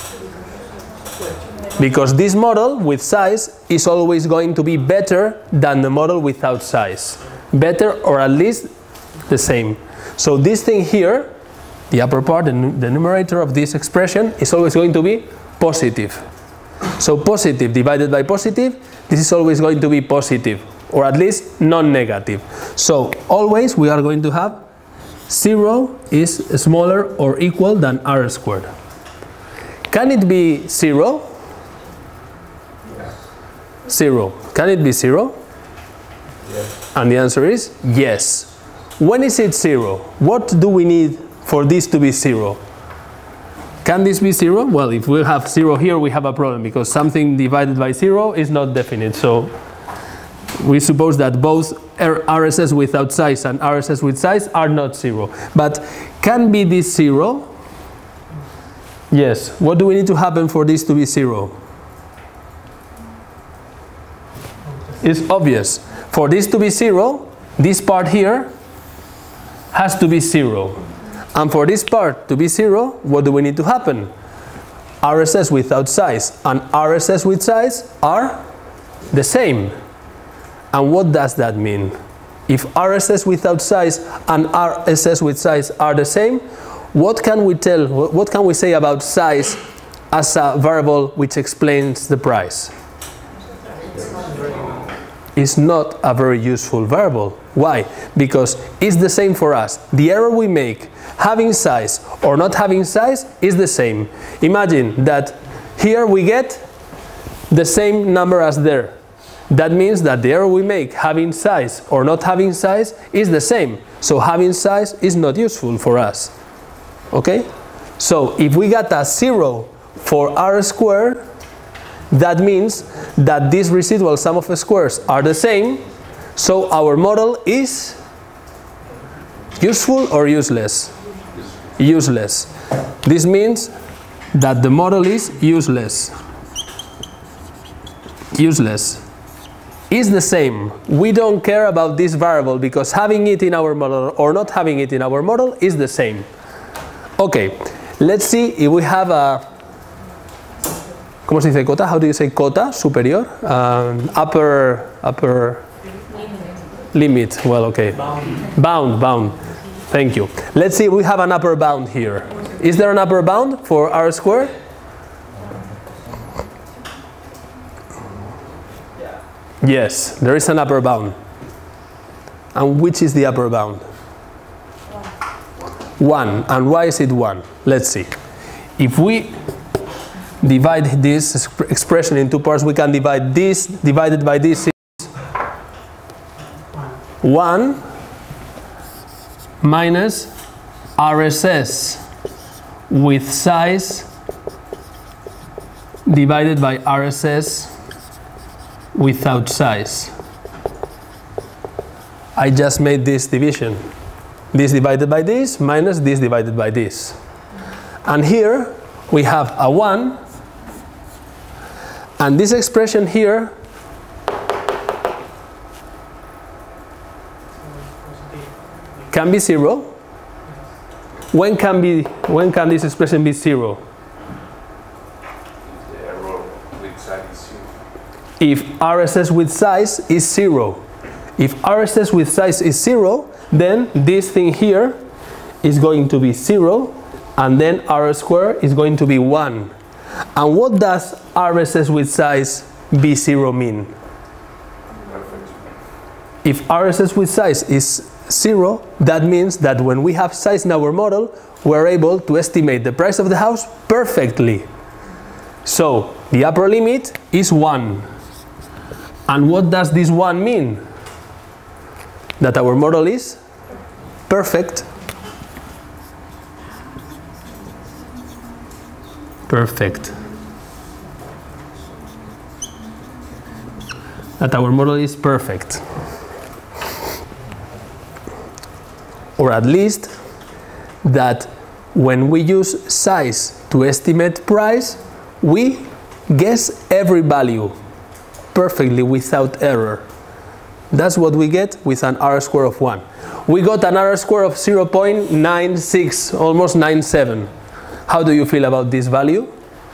Because this model with size is always going to be better than the model without size. Better, or at least the same. So this thing here, the upper part, the, the numerator of this expression, is always going to be positive. So positive divided by positive, this is always going to be positive, or at least non-negative. So always we are going to have zero is smaller or equal than R squared. Can it be zero? Zero. Can it be zero? Yes. And the answer is yes. When is it zero? What do we need for this to be zero? Can this be zero? Well, if we have zero here, we have a problem, because something divided by zero is not definite. So we suppose that both R S S without size and R S S with size are not zero. But can be this zero? Yes. What do we need to happen for this to be zero? It's obvious. For this to be zero, this part here has to be zero. And for this part to be zero, what do we need to happen? R S S without size and R S S with size are the same. And what does that mean? If R S S without size and R S S with size are the same, what can we tell, what can we say about size as a variable which explains the price? It's not a very useful variable. Why? Because it's the same for us. The error we make having size or not having size is the same. Imagine that here we get the same number as there. That means that the error we make having size or not having size is the same. So having size is not useful for us. Okay? So if we got a zero for R squared, that means that this residual sum of squares are the same. So our model is useful or useless? Useless. This means that the model is useless. Useless. Is the same. We don't care about this variable because having it in our model or not having it in our model is the same. Okay, let's see if we have a, ¿cómo se dice cota? How do you say cota? Superior? Um, upper, upper limit. Well, okay. Bound. Bound, bound. Thank you. Let's see if we have an upper bound here. Is there an upper bound for R squared? Yes, there is an upper bound. And which is the upper bound? One. And why is it one? Let's see. If we divide this expression in two parts, we can divide this divided by this is one minus R S S with size divided by R S S without size. I just made this division. This divided by this minus this divided by this. And here we have a one. And this expression here can be zero. When can be when can this expression be zero? The error with size is zero. If R S S with size is zero. If R S S with size is zero, then this thing here is going to be zero, and then R squared is going to be one. And what does R S S with size be zero mean? Perfect. If R S S with size is zero, that means that when we have size in our model, we're able to estimate the price of the house perfectly. So the upper limit is one. And what does this one mean? That our model is perfect. Perfect. That our model is perfect. Or at least that when we use size to estimate price, we guess every value perfectly without error. That's what we get with an R square of one. We got an R square of zero point nine six, almost nine seven. How do you feel about this value?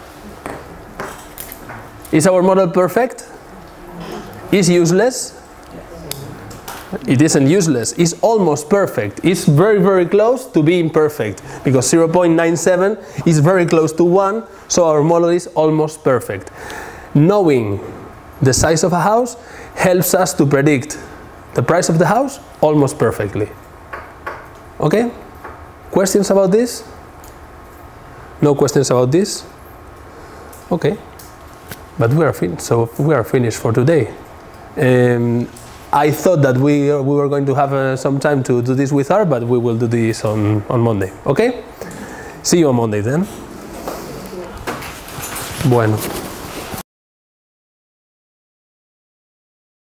Is our model perfect? Is useless? It isn't useless. It's almost perfect. It's very, very close to being perfect because zero point nine seven is very close to one, so our model is almost perfect. Knowing the size of a house helps us to predict the price of the house almost perfectly. Okay? Questions about this? No questions about this? Okay. But we are fin so we are finished for today. Um, I thought that we we were going to have uh, some time to do this with her, but we will do this on on Monday. Okay? See you on Monday then. Bueno.